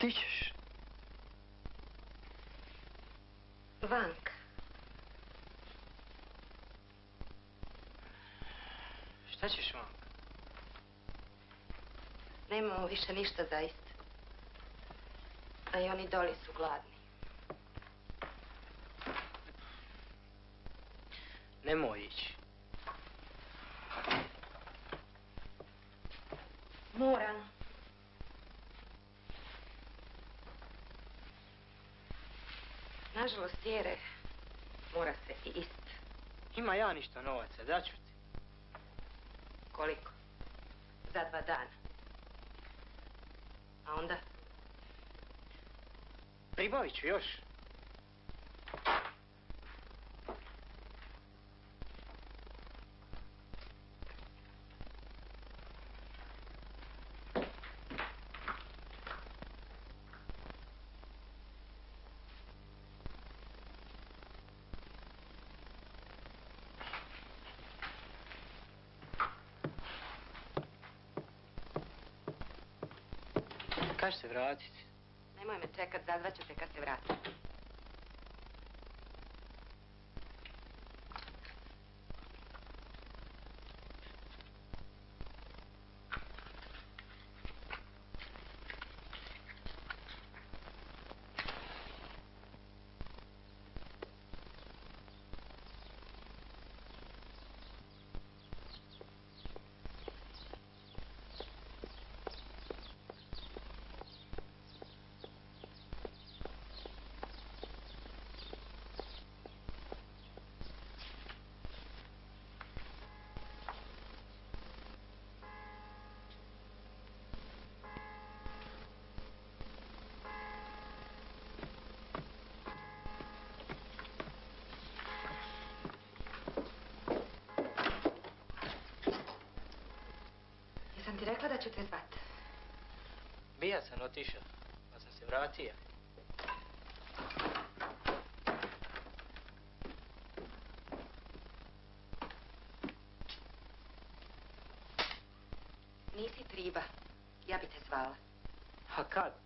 Speaker 1: Ti ćeš?
Speaker 5: Vanka.
Speaker 1: Šta ćeš, Vanka?
Speaker 5: Nemamo više ništa zaista. A i oni doli su gladni.
Speaker 1: Nemoj ići.
Speaker 5: Moram. Nažalost, Jere, mora se i ist.
Speaker 1: Ima ja ništa novaca, daću ti.
Speaker 5: Koliko? Za dva dana. A onda?
Speaker 1: Pribavit ću još. Kad ćeš se vratiti?
Speaker 5: Nemoj me čekat, zazvaću te kad se vratim. Jesam ti rekla da ću te zvat?
Speaker 1: Bija sam otišao, pa sam se vratio.
Speaker 5: Nisi triba. Ja bi te zvala.
Speaker 1: A kad?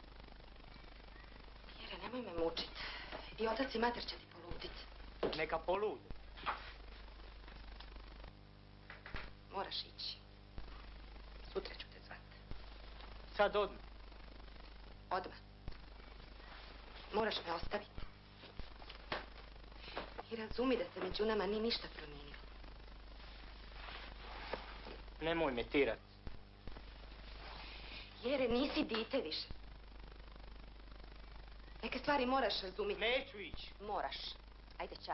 Speaker 5: Jere, nemoj me mučit. I otac i mater će ti poludit.
Speaker 1: Neka polude.
Speaker 5: Moraš ići. Sutra ću te zvat.
Speaker 1: Sad odmah.
Speaker 5: Odmah. Moraš me ostaviti. I razumi da se među nama nije ništa promijenilo.
Speaker 1: Nemoj me tirat.
Speaker 5: Jere, nisi dite više. Neke stvari moraš razumjeti.
Speaker 1: Neću ići.
Speaker 5: Moraš. Ajde, ča.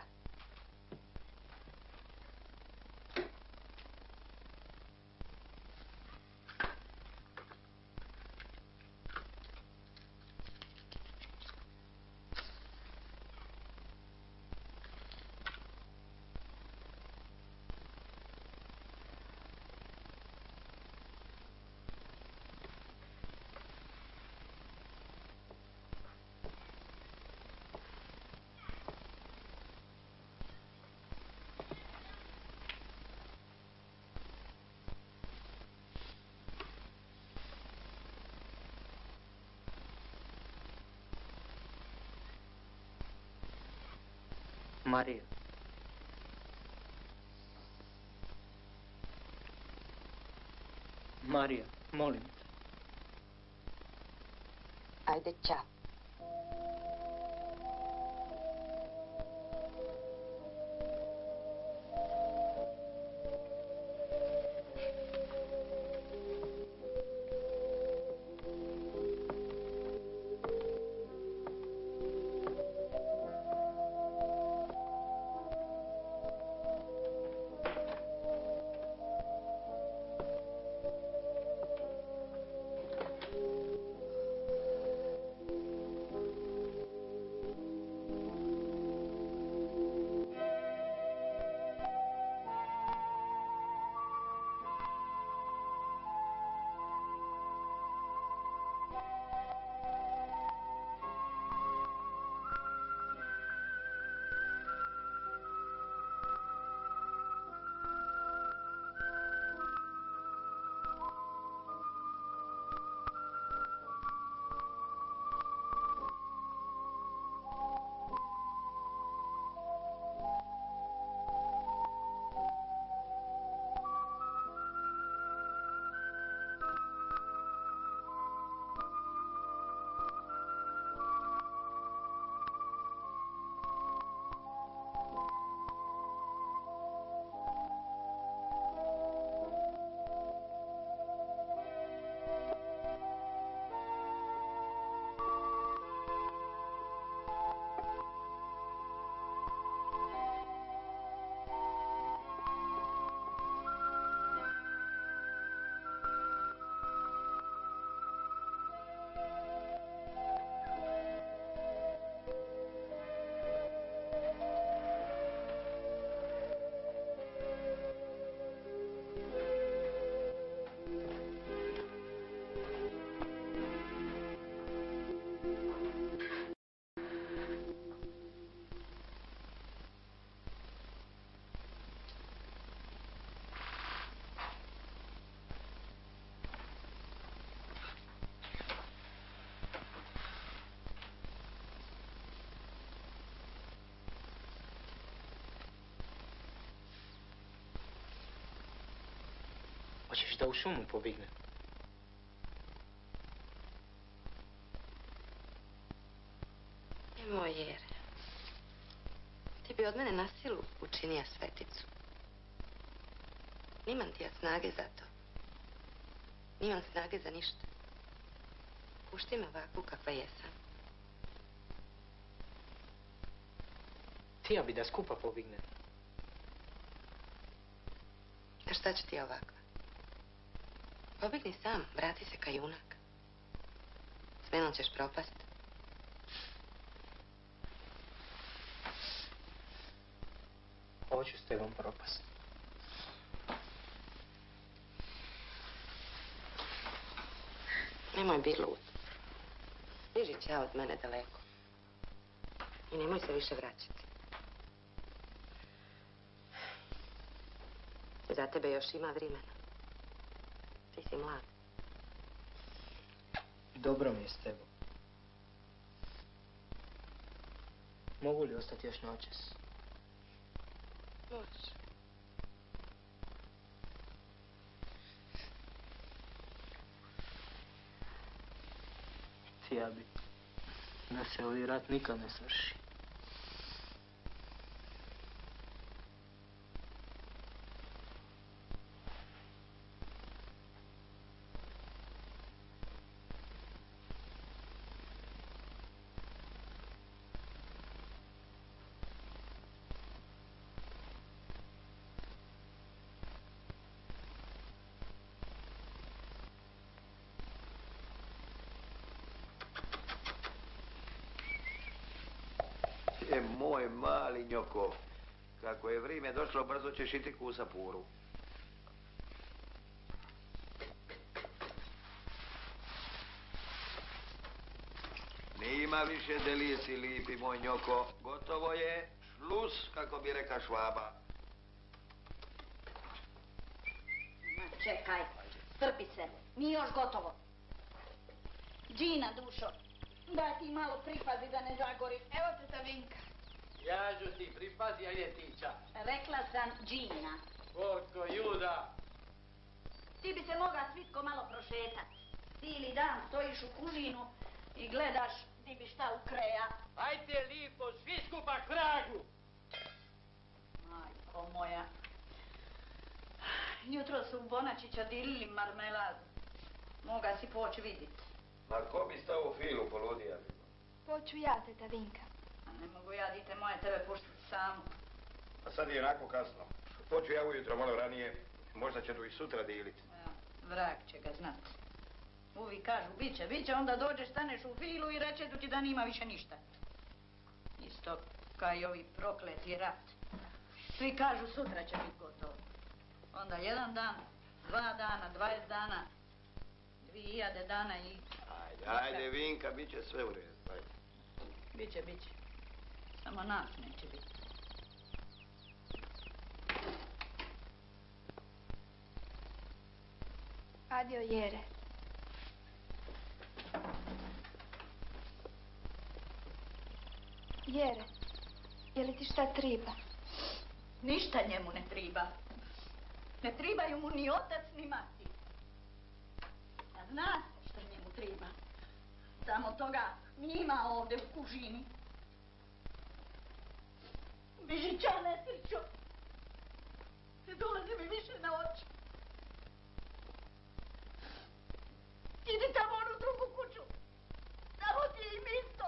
Speaker 1: Marija. Marija, molim te.
Speaker 5: Ajde, ča.
Speaker 1: Hoćeš da u šumu pobjegne?
Speaker 5: Nemoj, Jere. Ti bi od mene na silu učinija sveticu. Nimam ti ja snage za to. Nimam snage za ništa. Pušti me ovakvu kakva jesam.
Speaker 1: Htio bi da skupa pobjegne.
Speaker 5: A šta ću ti ovakva? Pobjegni sam, vrati se ka junak. S menom ćeš propast.
Speaker 1: Hoću s tebom propast.
Speaker 5: Nemoj biti lud. Biži ćao od mene daleko. I nemoj se više vraćati. Za tebe još ima vremena. Ti si mlad.
Speaker 1: Dobro mi je s tebom. Mogu li ostati još noćas?
Speaker 5: Možeš.
Speaker 1: Htio bi da se ovaj rat nikad ne svrši.
Speaker 3: E, moj mali njoko, kako je vrijeme došlo, brzo ćeš iti kusa puru. Nima više delisi, lipi moj njoko. Gotovo je šlus, kako bi reka Švaba.
Speaker 14: Ma čekaj, strpi se, nije još gotovo. Džina, dušo, daj ti malo pripazi da ne zagori.
Speaker 4: Evo te ta Vinka.
Speaker 15: Jažu ti, pripazi, a ide tiča.
Speaker 14: Rekla sam Džina.
Speaker 15: Votko, Juda.
Speaker 14: Ti bi se moga svitko malo prošetat. Cijeli dan stojiš u kužinu i gledaš di bi šta ukreja.
Speaker 15: Ajte lipo, svi skupa k vragu.
Speaker 14: Majko moja. Jutro su u Bonačića dilili marmeladu. Moga si poći vidit.
Speaker 3: Ma ko bi stao filu poludija?
Speaker 4: Poću ja, teta Vinka.
Speaker 14: A ne mogu ja, dite moje, tebe puštiti samu.
Speaker 3: A sad je onako kasno. Poću ja ujutro malo ranije, možda će tu i sutra dilit.
Speaker 14: Ja, vrag će ga znat. Uvijek kažu, bit će, bit će, onda dođeš, staneš u filu i reče tu ti da nima više ništa. Isto kao i ovi prokleti rat. Svi kažu, sutra će biti gotovo. Onda jedan dan, dva dana, dvadeset dana, dvije hiljade dana i...
Speaker 3: Ajde, ajde, Vinka, bit će sve u redu, ajde.
Speaker 14: Biće, biće. Samo nas neće biti.
Speaker 4: Adio, Jere. Jere, je li ti šta triba?
Speaker 14: Ništa njemu ne triba. Ne tribaju mu ni otac, ni mati. A zna se šta njemu triba. Samo toga nima ovde u kužini. Bižića, nesrećo. Ne dolazi mi više na oči. Idi tamo u onu drugu kuću. Tamo ti je i mjesto.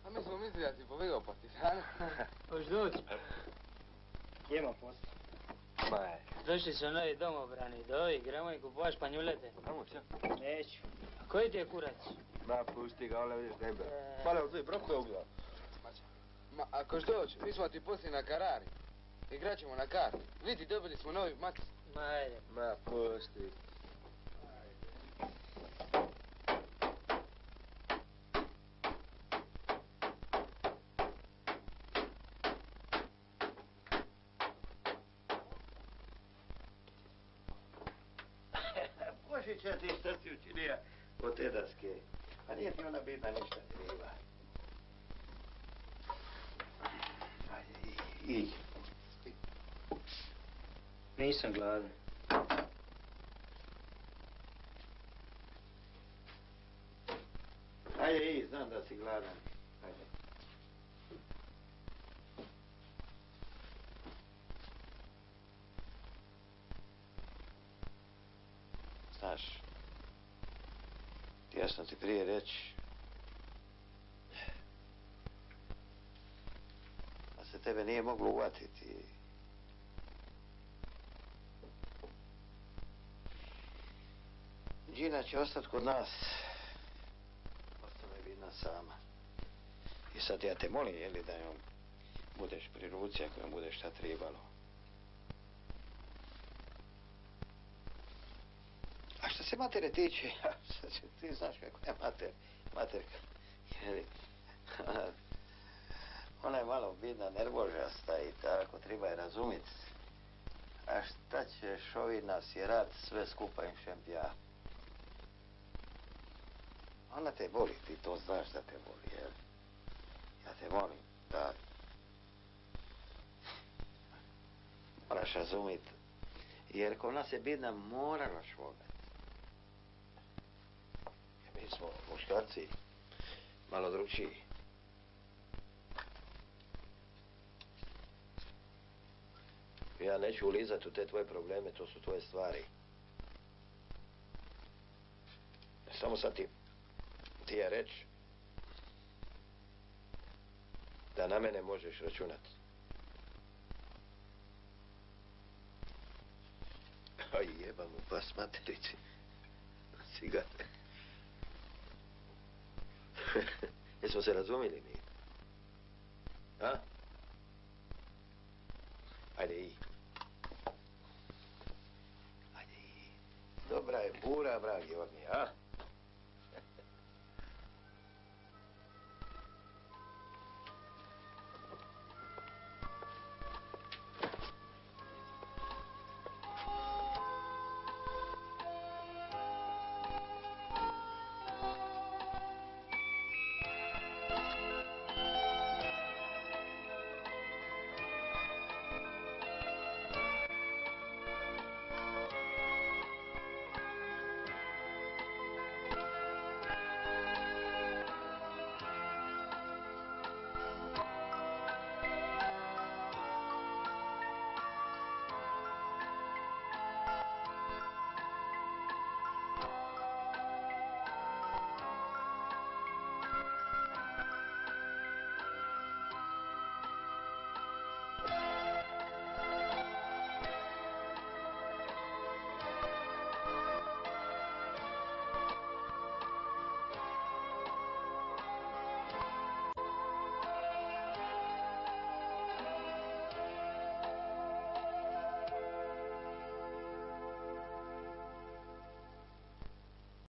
Speaker 12: A mi smo mislili da si pobjegao partizana.
Speaker 11: Hoš doći? Ima posla.
Speaker 12: Ma je.
Speaker 11: Došli su novi domobrani, do igramo i kupovaš panjulete.
Speaker 12: Kamo će?
Speaker 11: Neću. A koji ti je kurac?
Speaker 12: Ma, pusti ga, ole vidiš debe. Pale od tvoj brokove ugleda. Ma, ako doći, mi smo ti poslije na Karari. Igrat ćemo na kart. Vidi, dobili smo novi mac.
Speaker 11: Ma, ajde.
Speaker 12: Ma, pusti.
Speaker 3: Božića ti šta si učinija od te daske. Pa nije ti ona bitna ništa kriva. Ajde, iđi.
Speaker 11: Nisam gladan.
Speaker 3: Ajde, i, znam da si gladan. Ajde. Znaš, ja sam ti prije reći da se tebe nije moglo uvatiti. Gina će ostati kod nas. Ostala je vidna sama. I sad ja te molim, jeli, da joj budeš pri ruci ako joj bude šta trebalo. A što se matere tiče, ti znaš kako je mater, materka, jeli, ona je malo bidna, nervožasta i tako, treba je razumit. A šta ćeš ovi nasjerat, sve skupa im šempija. Ona te boli, ti to znaš da te boli, jel? Ja te molim da moraš razumit, jer ko ona se bidna moraš volit. Mi smo muškarci malo drugčiji. Ja neću ulizati u te tvoje probleme, to su tvoje stvari. Samo sad ti, ti je reći da na mene možeš računati. Aj, jeba mu pas materici. Cigate. Jesmo se razumili mi? A? Ajde i. Ajde i. Dobra je bura, vragi od nje, a?